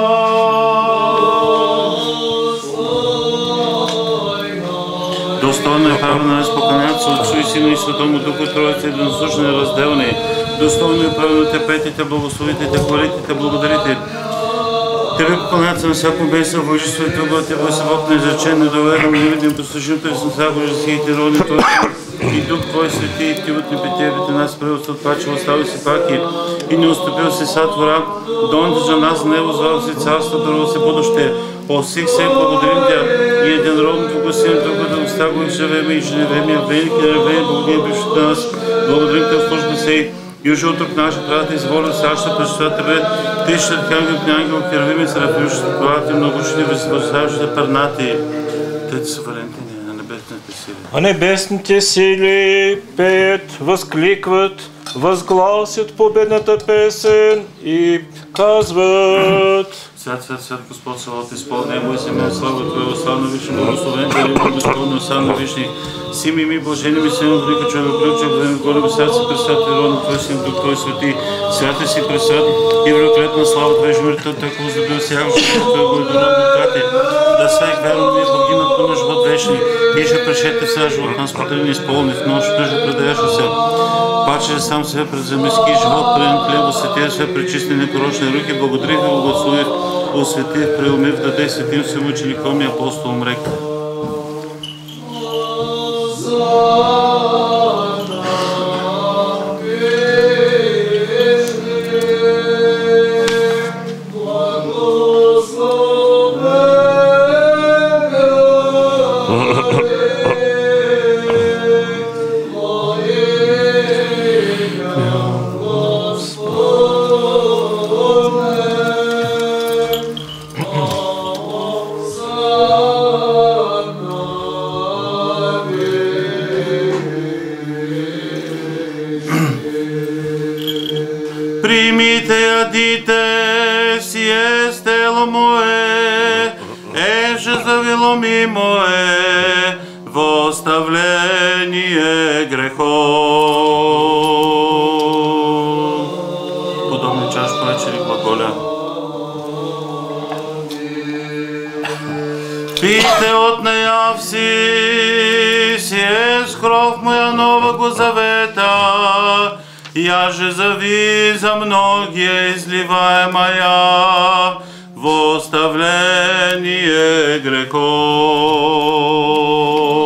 Достойно е правилно да споканяться от Отцу и Сину и Святому Духу, Троица единосущни и разделни. Достойно е правилно те петите, благословите, те хвалите, те благодарите. Тебе поклоняться на всяко беса, Божество и Туга, Тебе се Бог неизречен, недоверен, невидим, постижителен, смисъл, Божески и роди Твой и Дух Твой свети, и Ти от небитиевите нас превост от паче, остави си паки и не устъпил си сатвора, донде за нас не возвал си царство, дорого се будоще. По всех се благодарим Тя и единородно Твого Сина, Туга да остава и живеме и живеме, а велики на време, Богония бивши нас. Благодарим Те в служба сей. И уже уток наши брати изволя саща пресвета Тебе, Ти ще ангел, ангел, херувими, серафимши, правати, многочини, възвършаващи пернати. Те са валентини на небесните сили. А небесните сили пеят, възкликват, възгласят победната песен и казват: Свят, свят, свят, Господ Саваоф, изпълни Него и семен слава Твоя, славна вишни, благословен Дарим, Господно, славна вишни, сими ми, блажени ми, Сину, Велика човек, ключа, време, горе, висят си пресвят, и родно Твой Син, Дух Твой свети, святи си пресвят, и великолепна слава Твоя, жмирител, така возлюбил си, явно, Твоя, благородно Кате, да свех верно ми, Богинато на живот вечни, и ще прешете сега живот нас, потребни изпълни, в нощ, тъжа предаяш се. Паче сам себе пред земески живот, пред хлебо, светия све, пречисти непорочни руки, благодарих и благослових, осветих, преумив, даде светим се мъчеником и апостолом рек. Примите, ядите, сие с тело мое, еже завило ми мое, в оставление грехов. Подобни чаш повечери глаголя. Пийте от нея всі, сие с кров моя нового завета, я же зави за многие изливаемая в оставление грехов.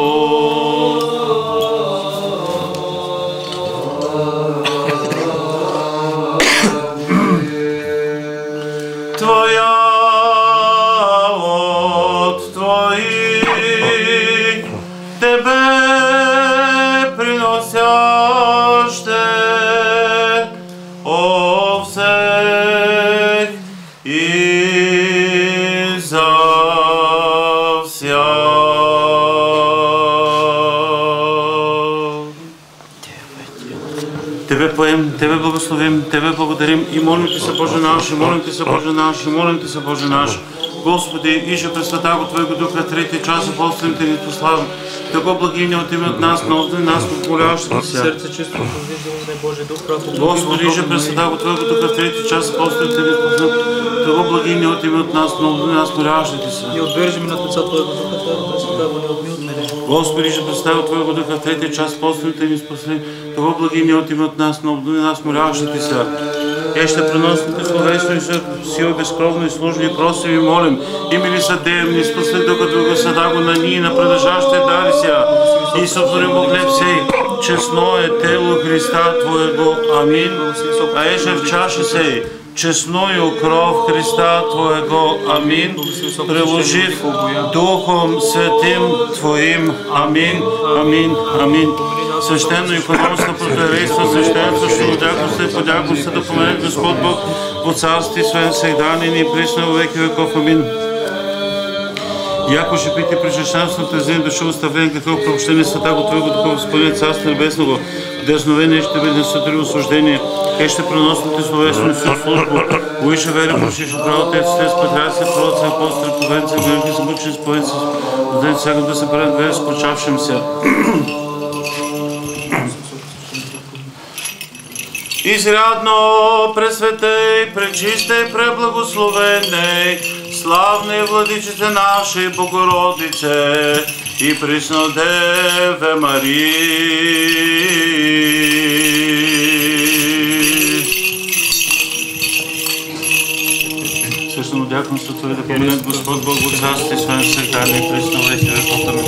Твоя от Твоих Тебе приносяще о всех и за вся. Тебе поем, Тебе благословим, Тебе благодарим и молим Ти се, Боже наш, и молим Ти се, Боже наш, и молим Ти се, Боже наш. Господи, иже пресвятаго Твоего Духа, трети час апостолим Те ни пославам. Тако благиня от име от нас, но от нас молящите се. Сърце чисто, повиждало на Божий Дух, правото Господи, иже пресвятаго Твоего Духа, трети час апостолим Те ни пославам. Тако благиня от име от нас, но от нас молящите се. И отвържи ми на Отца Твоего Духа, Твоего пресвятаго не отми от мене. Господи, иже пресвятаго Твоего Духа, трети час апостолим Те ни спасли. Тако благиня от име от нас, но от нас молящите се. Ще приносите словесно и сила безкровно и служни и просим и молим. И мили съдеем ни спасли, докато го съдаго на ние на продължащите дари ся. И сътворим Бог хлеб сей, честно е тело Христа Твоего. Амин. А еже в чаше сей, честно и кров Христа Твоего. Амин. Приложив Духом Святим Твоим. Амин. Амин. Амин. Свещено и панонство протоиерейство, свещенство, щодякоста и подякоста да помене Господ Бог во царстве Свен всегда, ныне и присно во веки веков. Амин. Яко ще пите причащанството, взем дошъл оставлен грехов, пробощение святаго Твоего духовно изпълнение царство небесного, дъжновение ще бъде сутри осуждение, кой ще преносите словесно си службу, уише вери, прошиш право Отец, Отец, Патриарси, пророци, апостоли, повенци, велики, замучени, споенци, ден всяко да се правят вери, скучавшим се. Изрядно пресветей, пречистей, преблагословеней, славной владичице нашей Богородице и Преснодеве Марии. Священно дяконство Твое да поминет Господ Бог от царстве Своем всегда и пресно веки веков. Амин.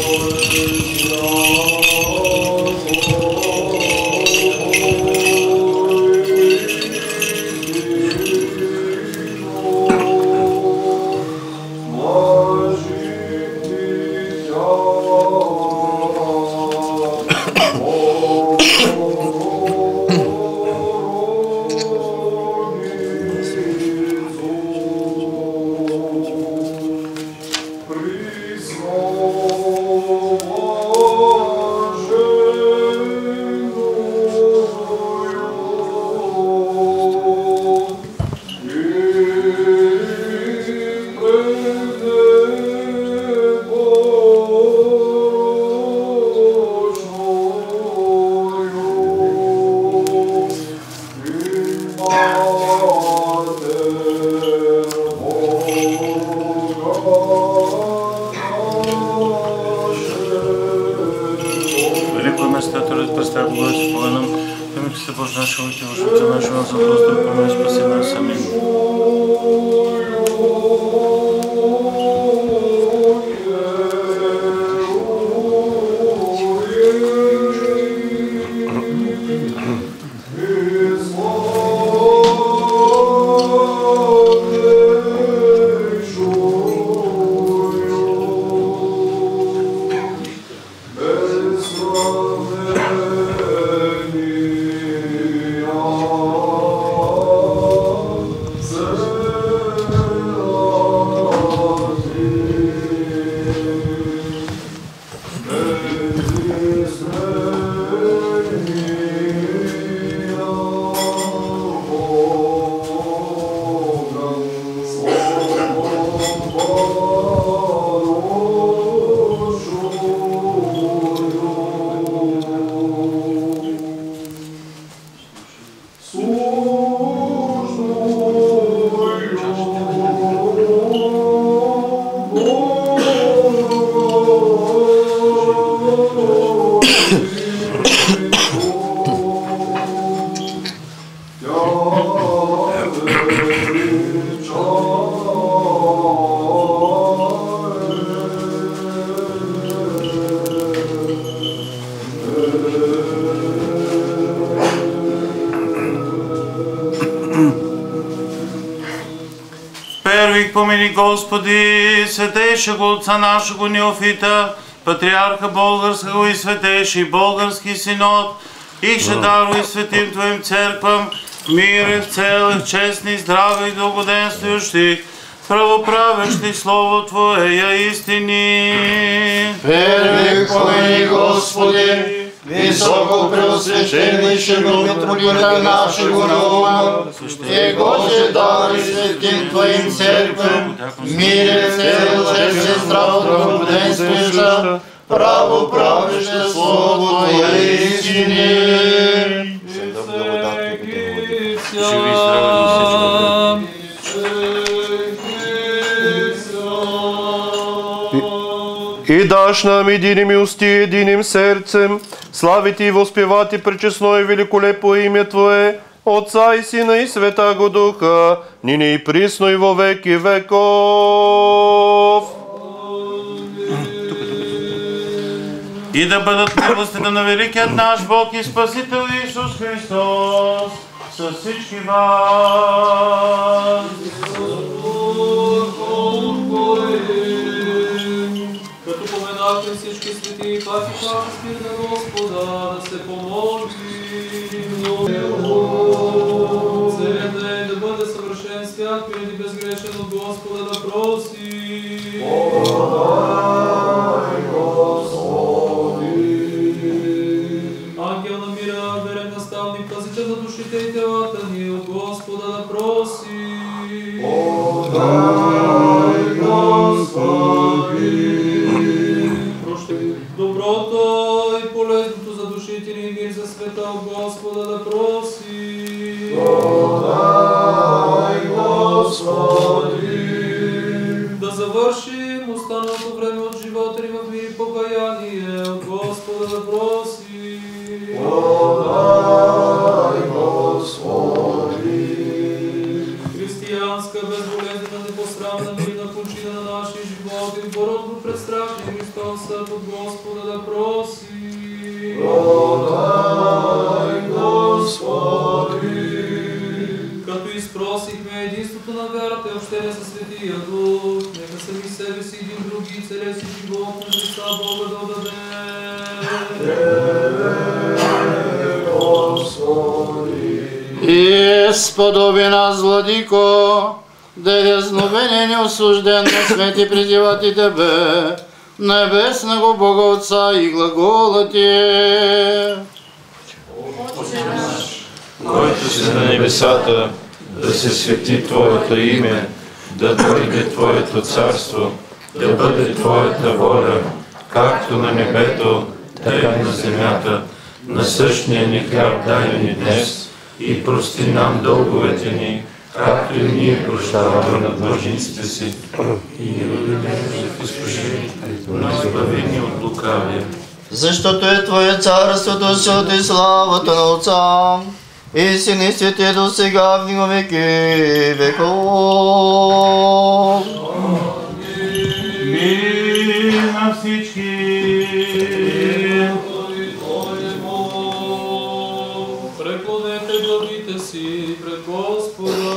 Помини, Господи, святейшего отца нашего Неофита, патриарха българского и святейший български синод, и ще даруй святим Твоим церквам мир в целых, честных, здравых, благоденствующих, правоправящих Слово Твое истини. Первый помини, Господи, високо преосвященнейшего митрополита нашего Рома, Его же даруй святим Твоим церквам, мире цело, честно, здраво, благоденствующее, правоправяще Слово Твое истини. Живи и здрави И дашь нам единым усти, единым сердцем, славить и воспевать и пречестное и великолепное имя Твое, Отца и Сина и Святаго Духа, ныне и присно и во веки веков. И да бъдат милостите на великият наш Бог и Спасител Исус Христос с всички вас. Като поменахте всички свети, пак и пак спир на Господа, да се помолим. Целият ден да бъде съвършен, свят, преди безгрешен от Господа да проси. Ангел на мира, верен наставник, пазител на душите и телата ни, от Господа да проси. Подай, Господи! Доброто и полезното за душите ни и мир за света от Господа да проси. Подай, Господи! Да завършим останалото време от живота ни в мир и покаяние от Господа да проси. Подай, Господи! Християнска, безболезнена, непосрамна, мирна кончина на нашия живот и боротно пред страшния Христос съд от Господа да проси. Подай, Господи! Като изпросихме единството на вярата и общение със Светия Дух, нека сами себе си един други и целия си живот на Христа Бога да даде. Господи! И сподоби нас, Владико, да дясновение неосужденно свети призивати Тебе, небесного Бога Отца и глагола Ти. Който си на небесата, да се свети Твоето име, да дойде Твоето царство, да бъде Твоята воля, както на небето, така и на земята. Насъщния ни хляб дай ни днес и прости нам дълговете ни, както и ние прощаваме на длъжниците си. И не въведи в изкушение, но избави ни от лукавия. Защото е Твое царството, силата и славата на Отца и Сина и Святия до сега в веки веков. Мир на всички! Преклонете главите си пред Господа.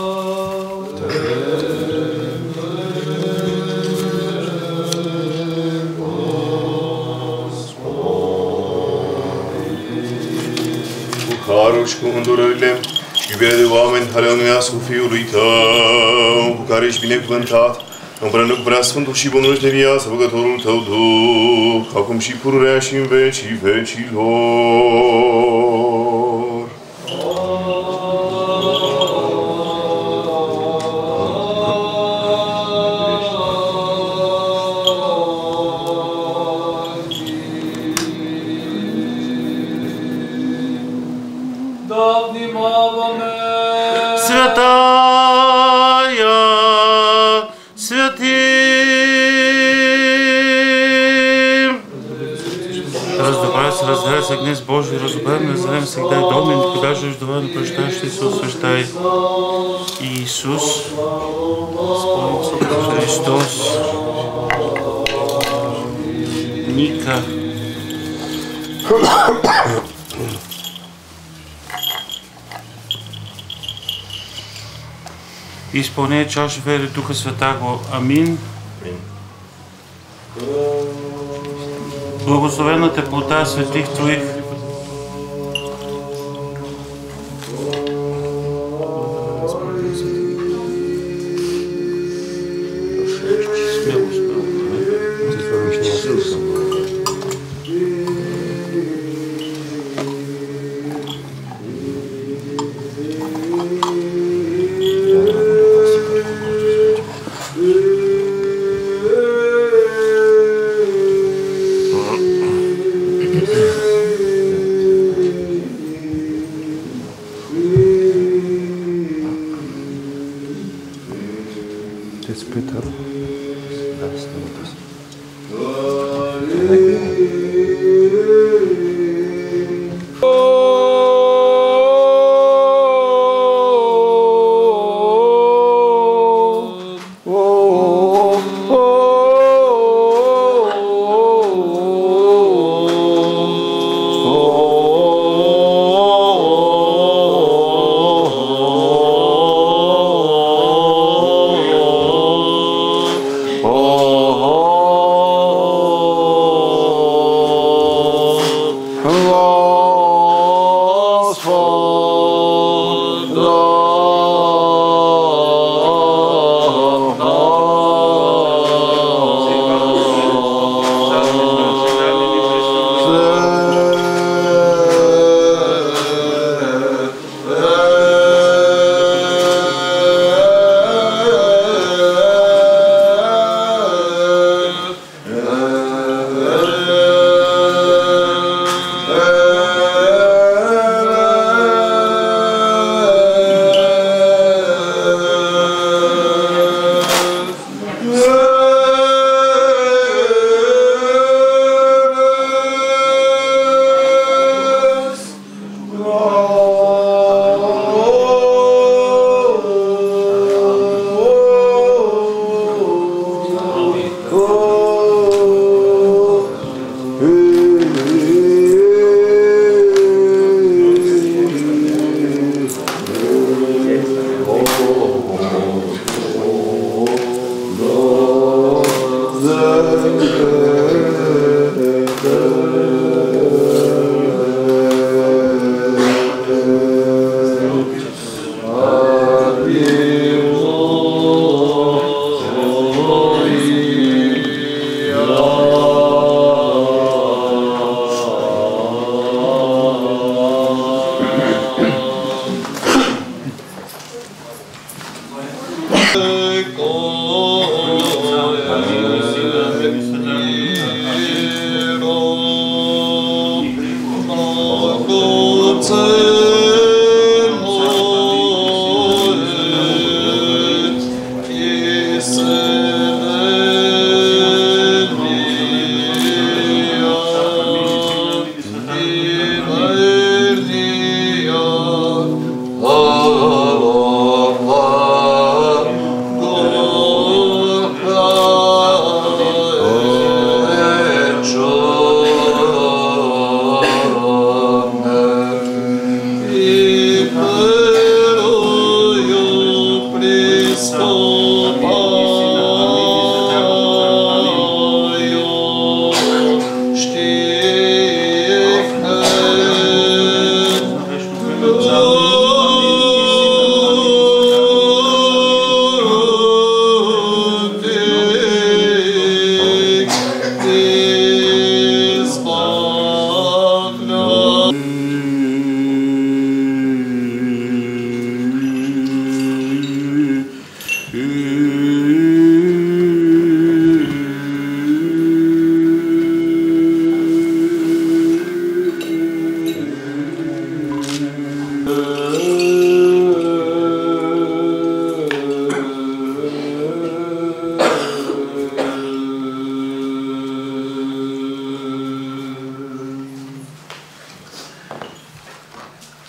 Bukarosh kunduralem, şübede vamen halonya sufiurita, Bukaresh binek vantat, Ambranuk brasfund ushibonus nevia sabagatorul taudu, Hakum shipur rashim vechi lor. Да внимаваме. Святая, святи! Раздобрай се, разграй се, гнес Божий, разобрай ме, назовем се, дай домен, кога же доволен, прощащи се, освещай. Иисус, Христос, Ника. Изпълняй чаша вери Духа Святаго. Амин. Благословена теплота светих Твоих.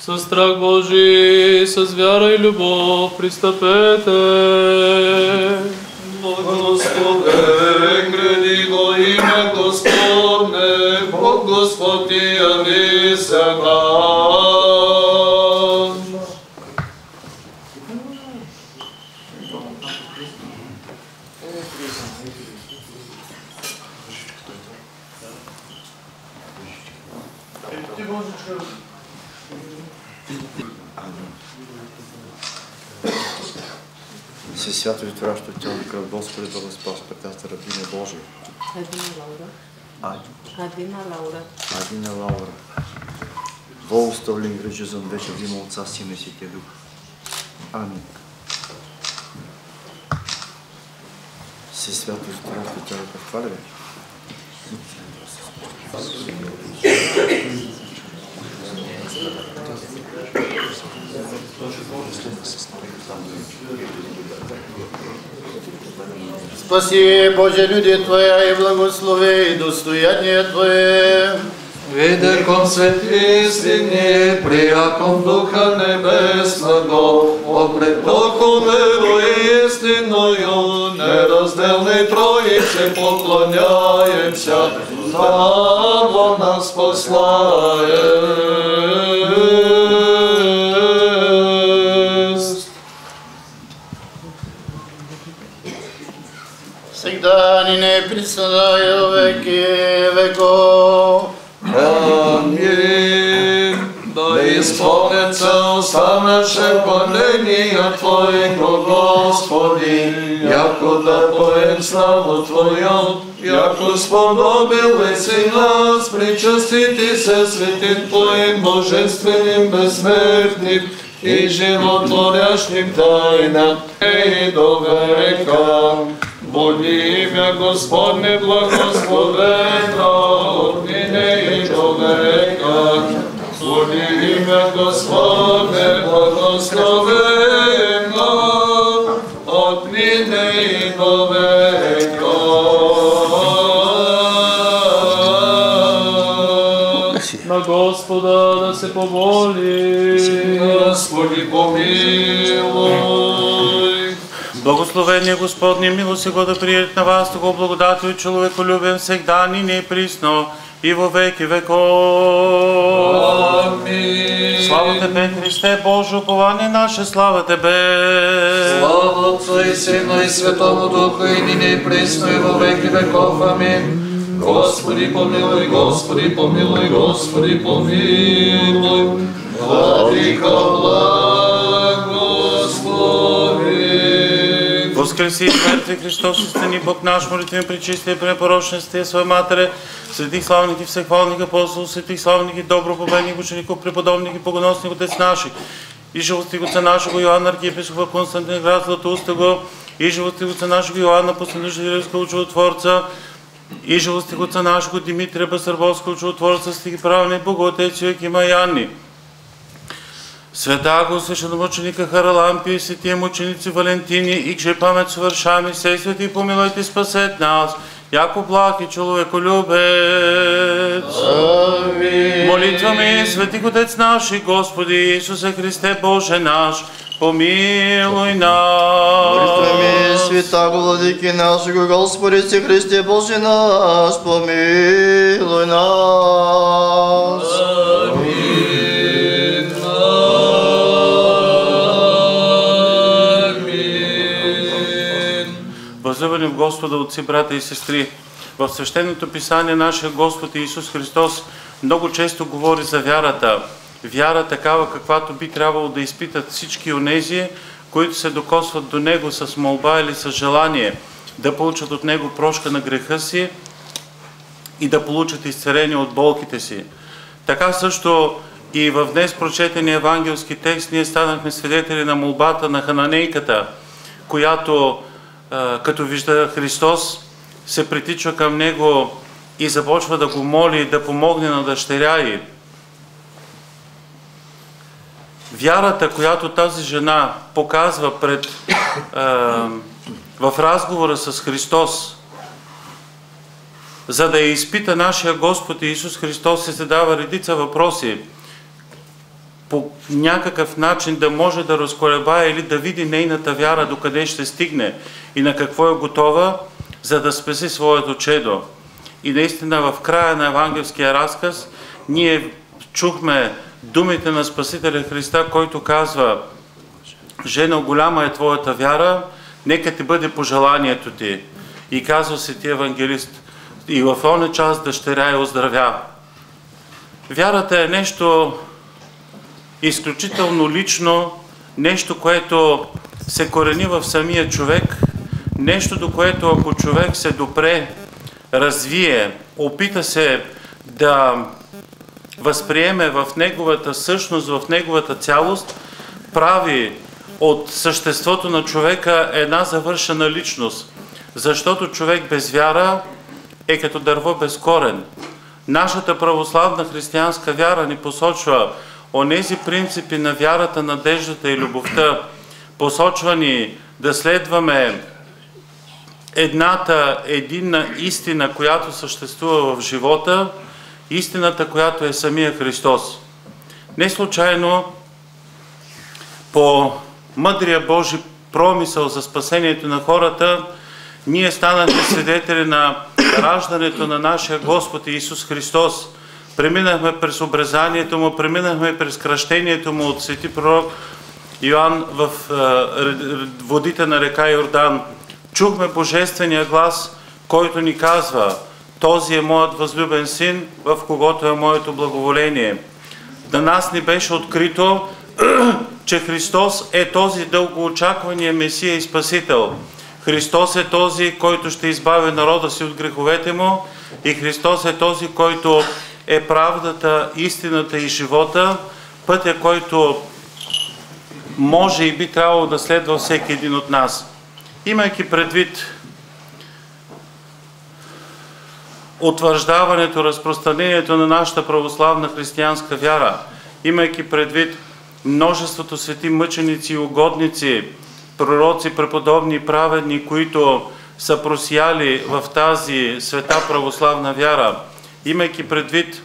Со страх Божий, с вяра и любовь пристъпете. Благословен гради го имя Господне, Бог Господь ти яви сега. Със свято и творящо тяло и кръв Господи да възпас прекаста рабиня Божия. Адина Лаура. Адина Лаура. Волоставлен грежезън вече в има Отца, Сина и Святия Дух. Амин. Със свято и творящо тяло и кръв. Хваля ви. Спаси, Боже, люди Твоя и благослови достояние Твое. Видеком свети сине, прияком Духа Небесного, опретоку веру истинною, неразделной Троице поклоняемся, слава нас послаест. Всегда ни не присъдая веки веков. Амин. Да исполнятся уста наше хваления Твоего, Господи, яко да поем славу Твою, яко сподобил си нас, причастити се светим Твоим божественным, безсмертным и животворящим тайнам и до века. Буди имя Господне благословено, отныне и до века. Буди имя Господне благословено, отныне и до века. На Господа да се помоли. Господи помилуй. Благословение Господне, милост Его да приедет на вас, того благодател и човеколюбен всегда, нине и присно, и во веки веков. Амин. Слава Тебе, Христе, Боже, упование наше, слава Тебе. Слава Отцу и Сину и Святому Духу, и нине и присно, и во веки веков. Амин. Господи помилуй, Господи помилуй, Господи помилуй. Владыка благослови. Воскреси, мертви Христос, истини Бог наш, молитвен пречистие, препорочност Тия Своя Матере, светих славних и всехвалних апостол, светих славних и добропобедних учеников, преподобних и богоносних Отец наших, и живостигоца нашего Йоанна архиепископа Константин град Златоустого, и живостигоца нашего Йоанна Посланничка чудотворца, и живостигоца нашего Димитрия Басарбовского чудотворца, стихи праведни Богоотец Йоакима Янни. Святаго свещеномученика Харалампия, светия мученици Валентини, и че памет съвършаме, сей свети помилуйте, спасет нас, яко благ и човеколюбец. Амин. Молитвами, свети Отец наш и Господи Исусе Христе Боже наш, помилуй нас. Молитвами, святаго Владыки нашего Господи Иисусе Христе Боже наш, помилуй нас. Амин. Възлюбени в Господа, отци, брата и сестри, в свещеното писание нашия Господ Исус Христос много често говори за вярата. Вяра такава, каквато би трябвало да изпитат всички онези, които се докосват до Него с молба или с желание да получат от Него прошка на греха си и да получат изцеление от болките си. Така също и в днес прочетения евангелски текст ние станахме свидетели на молбата на хананейката, която като вижда Христос, се притича към Него и започва да го моли да помогне на дъщеря й. Вярата, която тази жена показва в разговора с Христос, за да я изпита нашия Господ Исус Христос, се задава редица въпроси. по някакъв начин да може да разколебае или да види нейната вяра докъде ще стигне и на какво е готова, за да спаси своето чедо. И наистина в края на евангелския разказ ние чухме думите на Спасителя Христа, който казва: жено, голяма е твоята вяра, нека ти бъде пожеланието ти. И казва свети евангелист: и в оня час дъщеря я оздравя. Вярата е нещо изключително лично, нещо, което се корени в самия човек, нещо, до което ако човек се допре, развие, опита се да възприеме в неговата същност, в неговата цялост, прави от съществото на човека една завършена личност. Защото човек без вяра е като дърво без корен. Нашата православна християнска вяра ни посочва онези принципи на вярата, надеждата и любовта. Посочва ни да следваме единна истина, която съществува в живота, истината, която е самия Христос. Не случайно по мъдрия Божи промисъл за спасението на хората, ние станахме свидетели на раждането на нашия Господ Исус Христос. Преминахме през обрезанието Му, преминахме през кръщението Му от свети пророк Йоан в водите на река Йордан. Чухме Божествения глас, който ни казва: този е моят възлюбен син, в когото е моето благоволение. На нас ни беше открито, че Христос е този дългоочаквания Месия и Спасител. Христос е този, който ще избави народа си от греховете му, и Христос е този, който е правдата, истината и живота, пътя, който може и би трябвало да следва всеки един от нас. Имайки предвид утвърждаването, разпространението на нашата православна християнска вяра, имайки предвид множеството свети мъченици и угодници, пророци, преподобни и праведни, които са просияли в тази света православна вяра, имайки предвид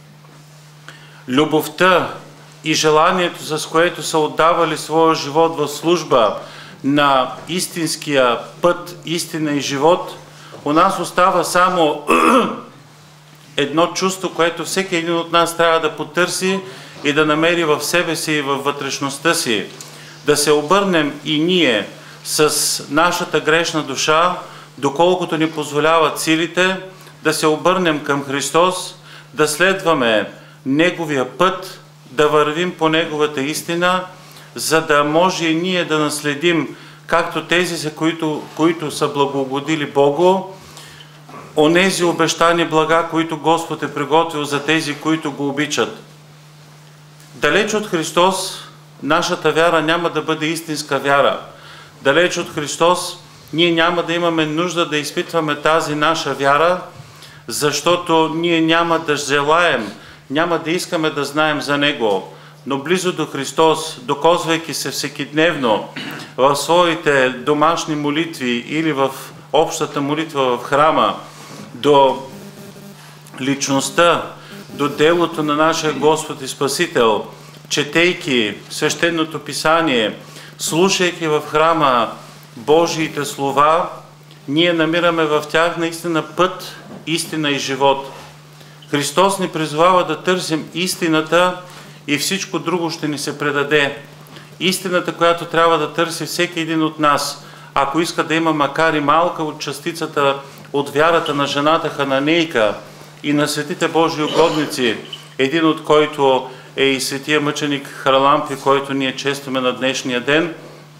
любовта и желанието, с което са отдавали своя живот в служба на истинския път, истина и живот, у нас остава само едно чувство, което всеки един от нас трябва да потърси и да намери в себе си и във вътрешността си. Да се обърнем и ние с нашата грешна душа, доколкото ни позволяват силите, да се обърнем към Христос, да следваме Неговия път, да вървим по Неговата истина, за да може и ние да наследим, както тези, за които са благогодили Богу, онези обещани блага, които Господ е приготвил за тези, които го обичат. Далеч от Христос нашата вяра няма да бъде истинска вяра. Далеч от Христос ние няма да имаме нужда да изпитваме тази наша вяра, защото ние няма да желаем, няма да искаме да знаем за Него. Но близо до Христос, докозвайки се всекидневно в своите домашни молитви или в общата молитва в храма, до личността, до делото на нашия Господ и Спасител, четейки Свещеното Писание, слушайки в храма Божиите слова, ние намираме в тях наистина път, истина и живот. Христос ни призовава да търсим истината и всичко друго ще ни се предаде. Истината, която трябва да търси всеки един от нас, ако иска да има макар и малка от частицата от вярата на жената Хананейка и на светите Божии угодници, един от който е и светия мъченик Харлампи, който ние честваме на днешния ден,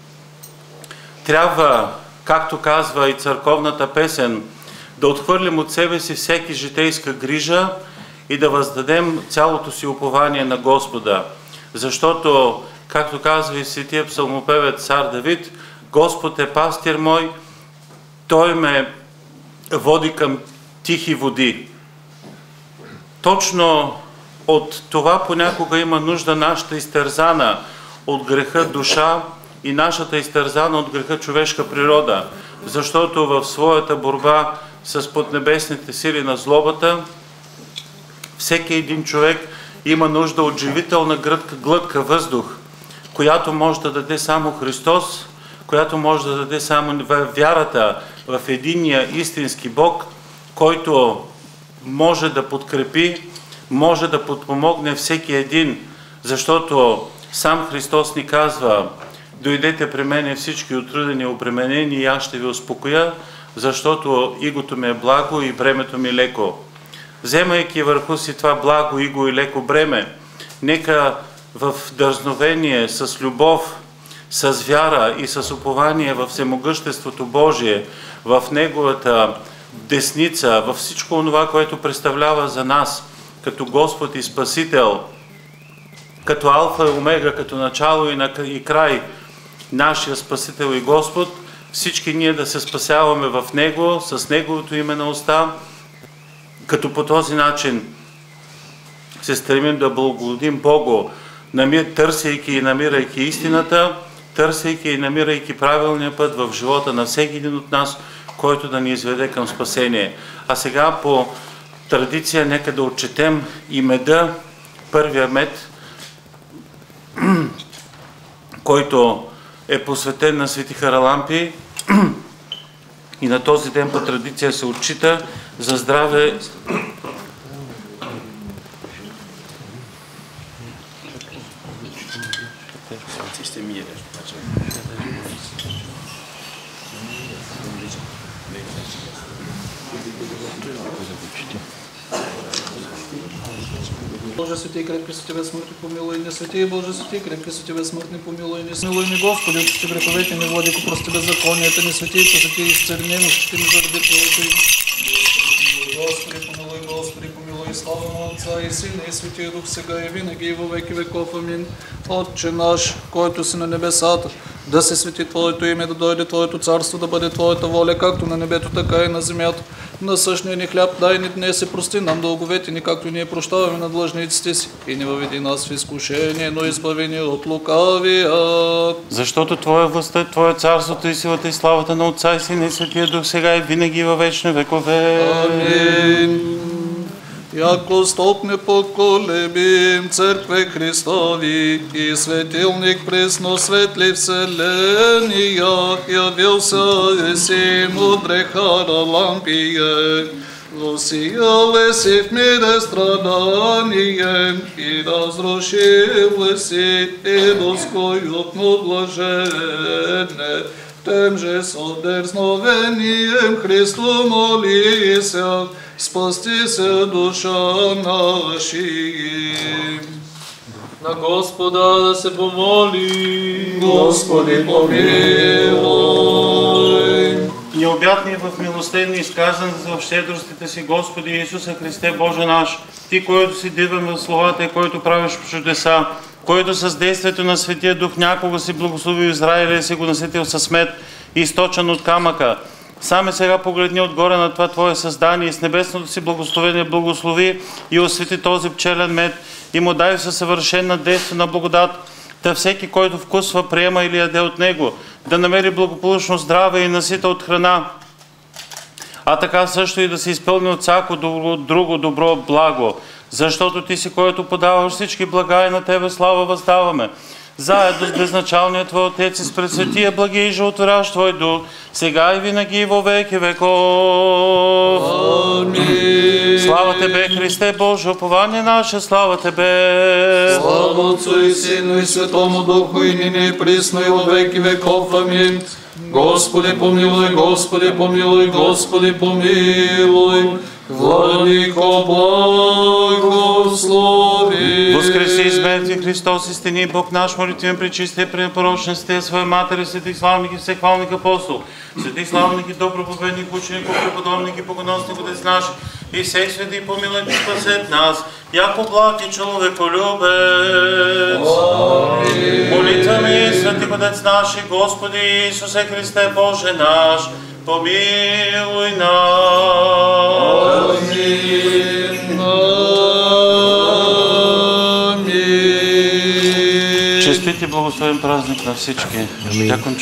трябва, както казва и църковната песен, да отхвърлим от себе си всеки житейска грижа и да въздадем цялото си упование на Господа. Защото, както казва и светия псалмопевец цар Давид, Господ е пастир мой, Той ме води към тихи води. Точно от това понякога има нужда нашата изтързана от греха душа и нашата изтързана от греха човешка природа, защото в своята борба с поднебесните сили на злобата, всеки един човек има нужда от живителна глътка въздух, която може да даде само Христос, която може да даде само вярата в единния истински Бог, който може да подкрепи, може да подпомогне всеки един, защото сам Христос ни казва: дойдете при мене всички отрудени и обременени и аз ще ви успокоя, защото игото ми е благо и бремето ми леко. Вземайки върху си това благо иго и леко бреме, нека в дързновение, с любов, с вяра и с упование в всемогъществото Божие, в Неговата десница, във всичко това, което представлява за нас като Господ и Спасител, като Алфа и Омега, като начало и край, нашия Спасител и Господ, всички ние да се спасяваме в Него, с Неговото име на уста, като по този начин се стремим да благоволим Богу, търсейки и намирайки истината, търсейки и намирайки правилния път в живота на всеки един от нас, който да ни изведе към спасение. А сега по традиция нека да отчетем и меда, първия мед, който е посветен на свети Харалампий, и на този ден по традиция се отчита за здраве Боже, святей, крепки са Тебе смъртни, помилуй ни, святей Боже, святей, крепки са Тебе смъртни, помилуй ни, смилуй ни, Господи, отпусти греховете ни, владико, прости беззаконията ни, светица, святей, изцели немощите ни заради Твоето име. Господи, помилуй, слава на Отца и Сина и Светия Дух, сега и винаги и във веки веков. Амин. Отче наш, който си на небесата, да се свети Твоето име, да дойде Твоето царство, да бъде Твоята воля, както на небето, така и на земята. Насъщния ни хляб дай ни днес и прости нам дълговете ни, както ние прощаваме на длъжниците си. И не въведи нас в изкушение, но избави ни от лукавия. Защото Твоя властта, Твое царството и силата и славата на Отца и Сина и Светия Дух, сега и винаги във вечни векове. Амин. Яко столб непоколебим, Църкве Христови и светилник пресно светли вселения, явился Син мудре Харалампие, усиял си в мире страдание и разрушил си едоскоютно блажене. Тем же с дерзновением Христу молися, спасти се душа наши. На Господа да се помоли. Господи, помилуй. Необятни в милостта ни изказан в щедростите си, Господи Исусе Христе Боже наш, Ти, който си дивен в словата и който правиш чудеса, който с действието на Светия Дух някога си благословил Израиля и си го наситил със мед, източен от камъка. Саме сега погледни отгоре на това Твое създание и с небесното си благословение благослови и освети този пчелен мед и му дай със съвършена действена благодат, да всеки, който вкусва, приема или яде от него, да намери благополучно здраве и насита от храна, а така също и да се изпълни от всяко друго добро благо, защото Ти си, който подаваш всички блага и на Тебе слава въздаваме. Заедно с безначалния Твой Отец и с пресветия благи и животворящ Твой Дух, сега и винаги и во веки веков. Амин. Слава Тебе, Христе Боже, упование наше, слава Тебе. Слава Отцу и Сину и Святому Духу, и нині и присно и во веки веков. Амин. Господи помилуй, Господи помилуй, Господи помилуй. Владико благослови. Воскреси из мертви Христос, истини Бог наш, молитвен пречисти, препорочен сте Своя Матери, свети славник и всехвалник апостол, свети славник и доброповедник, ученик, преподобник и богоносник, Отец наш, и всех свети помилуй и спасет нас, яко благ и човеколюбец. Молитвами, свети Отец наш и Господи Исусе Христе Боже наш, помилуй нас. Честит и благословен празник на всички. Дяконче.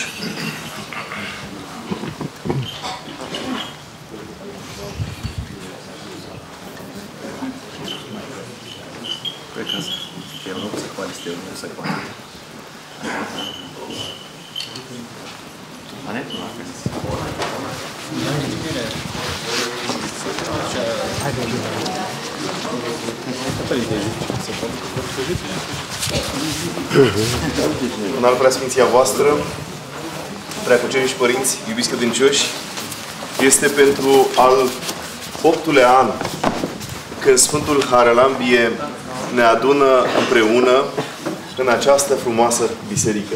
каза, че много се хвали с тези, много се хвали. А не това, Înalt preasfinția voastră, preacuceri și părinți, iubiți credincioși, este pentru al 8-lea an când Sfântul Haralambie ne adună împreună în această frumoasă biserică.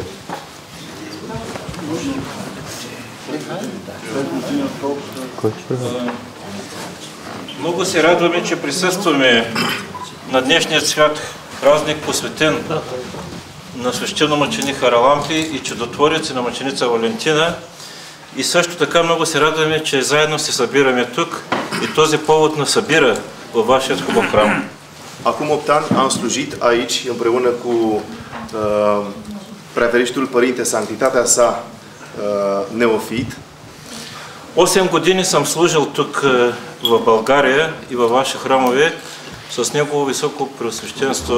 Много се радваме, че присъстваме на днешния свят празник, посветен на свещеномъченик Харалампий и чудотворец на мъченица Валентина. И също така много се радваме, че заедно се събираме тук и този повод ни събира във вашия хубав храм. Acum 8 ani am slujit aici împreună cu preafericitul Părinte, Sanctitatea sa, Neofit. 8 години съм служил тук в България и във ваши храмове с Негово високо преосвещенство,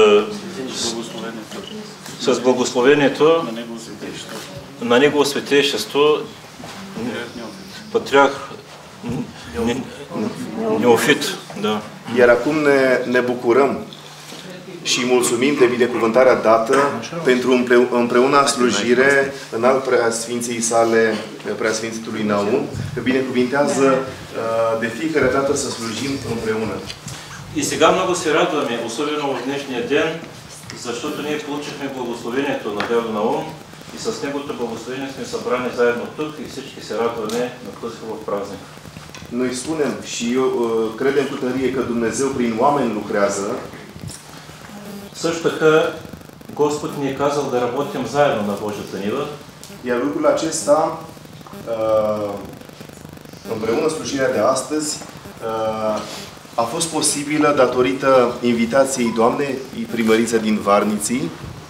с благословението на Негово святейшество, патриарх Neofit. Da. Iar acum ne bucurăm și mulțumim de binecuvântarea dată pentru împreuna slujire în al preasfinției sale, preasfințitului Naum, că binecuvintează de fiecare dată să slujim împreună. И сега много се радваме, особено в днешния ден, защото ние получихме благословението на Дядо Наум и с неговото благословение сме събрани заедно тук и всички се радваме на този хубав празник. Noi spunem și eu credem cu tărie că Dumnezeu prin oameni lucrează. Също така Господ ни е казал да работим заедно на Божията нива. Iar lucrul acesta, împreună slujirea de astăzi, a fost posibilă datorită invitației Doamnei Primăriță din Varniții.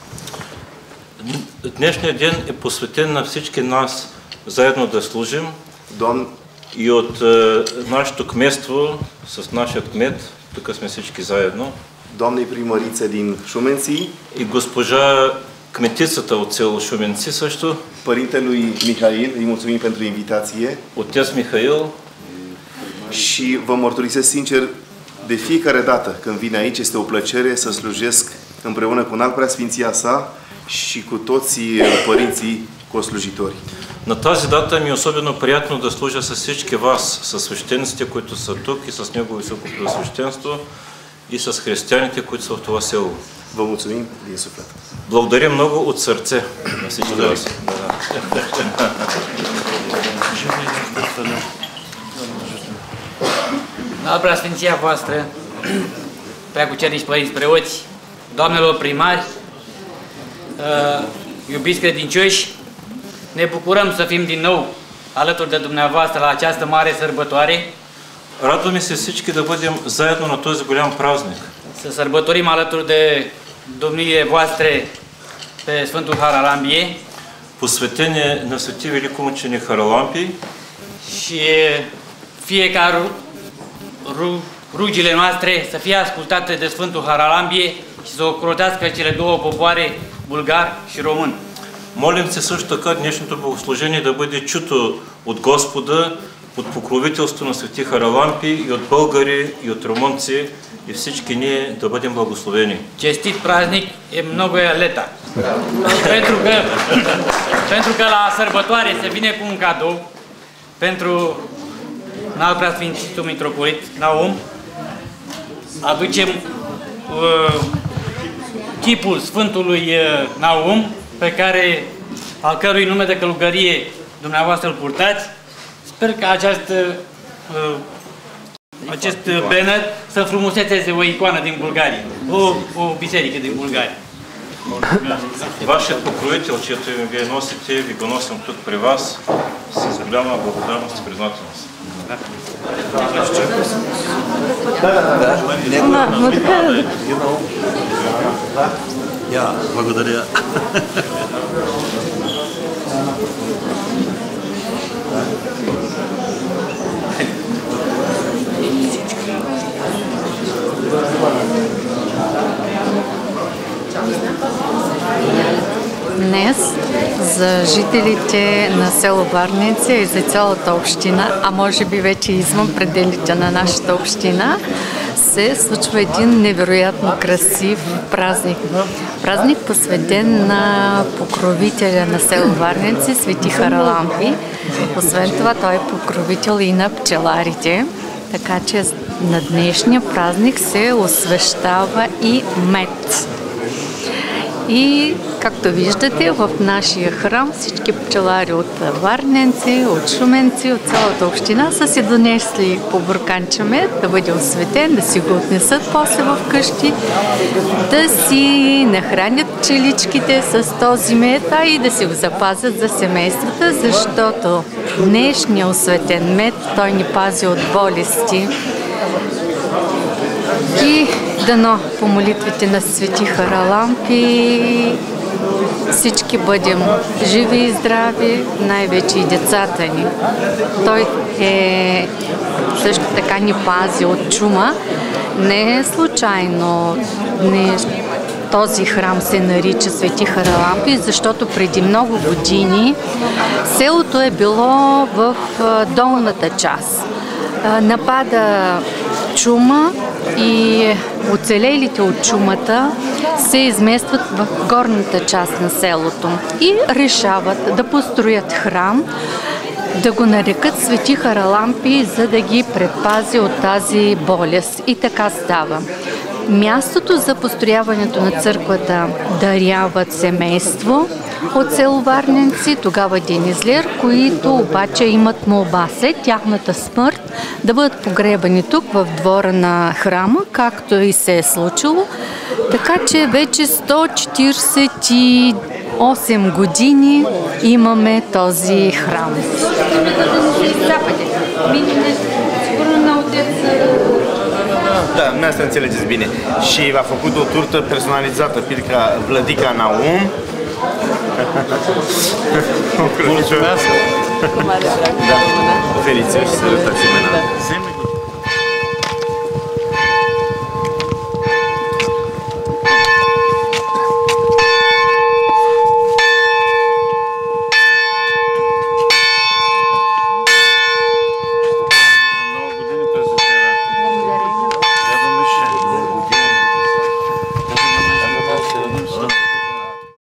Днешният ден е посветен на всички нас заедно да служим. И от нашето кметство, с нашия кмет, тук сме всички заедно. Doamnei Primărițe din Șumenții. И госпожа кметицата от село Шуменци също. Părintelui Mihail, îi mulțumim pentru invitație. Отец Михаил. Și vă mărturisesc sincer, de fiecare dată când vine aici, este o plăcere să slujesc împreună cu înalt preasfinția sa și cu toți părinții coslujitori. На тази дата ми е особено приятно да служа с всички вас, с свещениците, които са тук и с Негово високо преосвещенство и с християните, които са в това село. Vă mulțumim din suflet. Благодаря много от сърце на всички вас. La preasfinția voastră, preacuceriși părinți preoți, doamnelor primari, iubiți credincioși, ne bucurăm să fim din nou alături de dumneavoastră la această mare sărbătoare. Радваме се всички да бъдем заедно на този голям празник. Să sărbătorim alături de domniile voastre pe Sfântul Haralambie. Посветение на Свети Великомъченик Харалампий. Și fie ca rugile noastre să fie ascultate de Sfântul Haralambie și să ocrotească cele două popoare, bulgar și român. Молим се също така днешното богослужение да бъде чуто от Господа, под покровителство на Свети Харалампий и от българи, и от румънци, и всички ние да бъдем благословени. Честит празник e mnogoia leta. Pentru că la sărbătoare se vine cu un cadou pentru înalt preasfințitul mitropolit Naum. Aducem chipul Sfântului Naum, al cărui nume de călugărie dumneavoastră îl purtați. Sper că acest banner să frumusețeze o icoană din Bulgaria, o biserică din Bulgaria. Вашият покровител, чието име вие носите, ви го носим тук при вас с голяма благодарност и признателност. Я благодаря. днес за жителите на село Варненци и за цялата община, а може би вече извън пределите на нашата община, се случва един невероятно красив празник. Празник посветен на покровителя на село Варненци, Свети Харалампи. Освен това, той е покровител и на пчеларите, така че на днешния празник се освещава и мед. И, както виждате, в нашия храм всички пчелари от Варненци, от Шуменци, от цялата община са си донесли по бурканче мед, да бъде осветен, да си го отнесат после в къщи, да си нахранят пчеличките с този мед, а и да си го запазят за семействата, защото днешния осветен мед, той ни пази от болести. И дано по молитвите на Свети Харалампи всички бъдем живи и здрави, най-вече и децата ни. Той също така ни пази от чума. Не е случайно този храм се нарича Свети Харалампи, защото преди много години селото е било в долната част. Напада чума и оцелелите от чумата се изместват в горната част на селото и решават да построят храм, да го нарекат Свети Харалампи, за да ги предпази от тази болест. И така става. Мястото за построяването на църквата даряват семейство от село Варненци, тогава Денизлер, които обаче имат молба след тяхната смърт да бъдат погребани тук в двора на храма, както и се е случило. Така че вече 148 години имаме този храм. Da, nu asta înțelegeți bine. Și v-a făcut o turtă personalizată, Pilca Vlădica Naum. Mulțumesc! Da, feriți și sărutați-mă!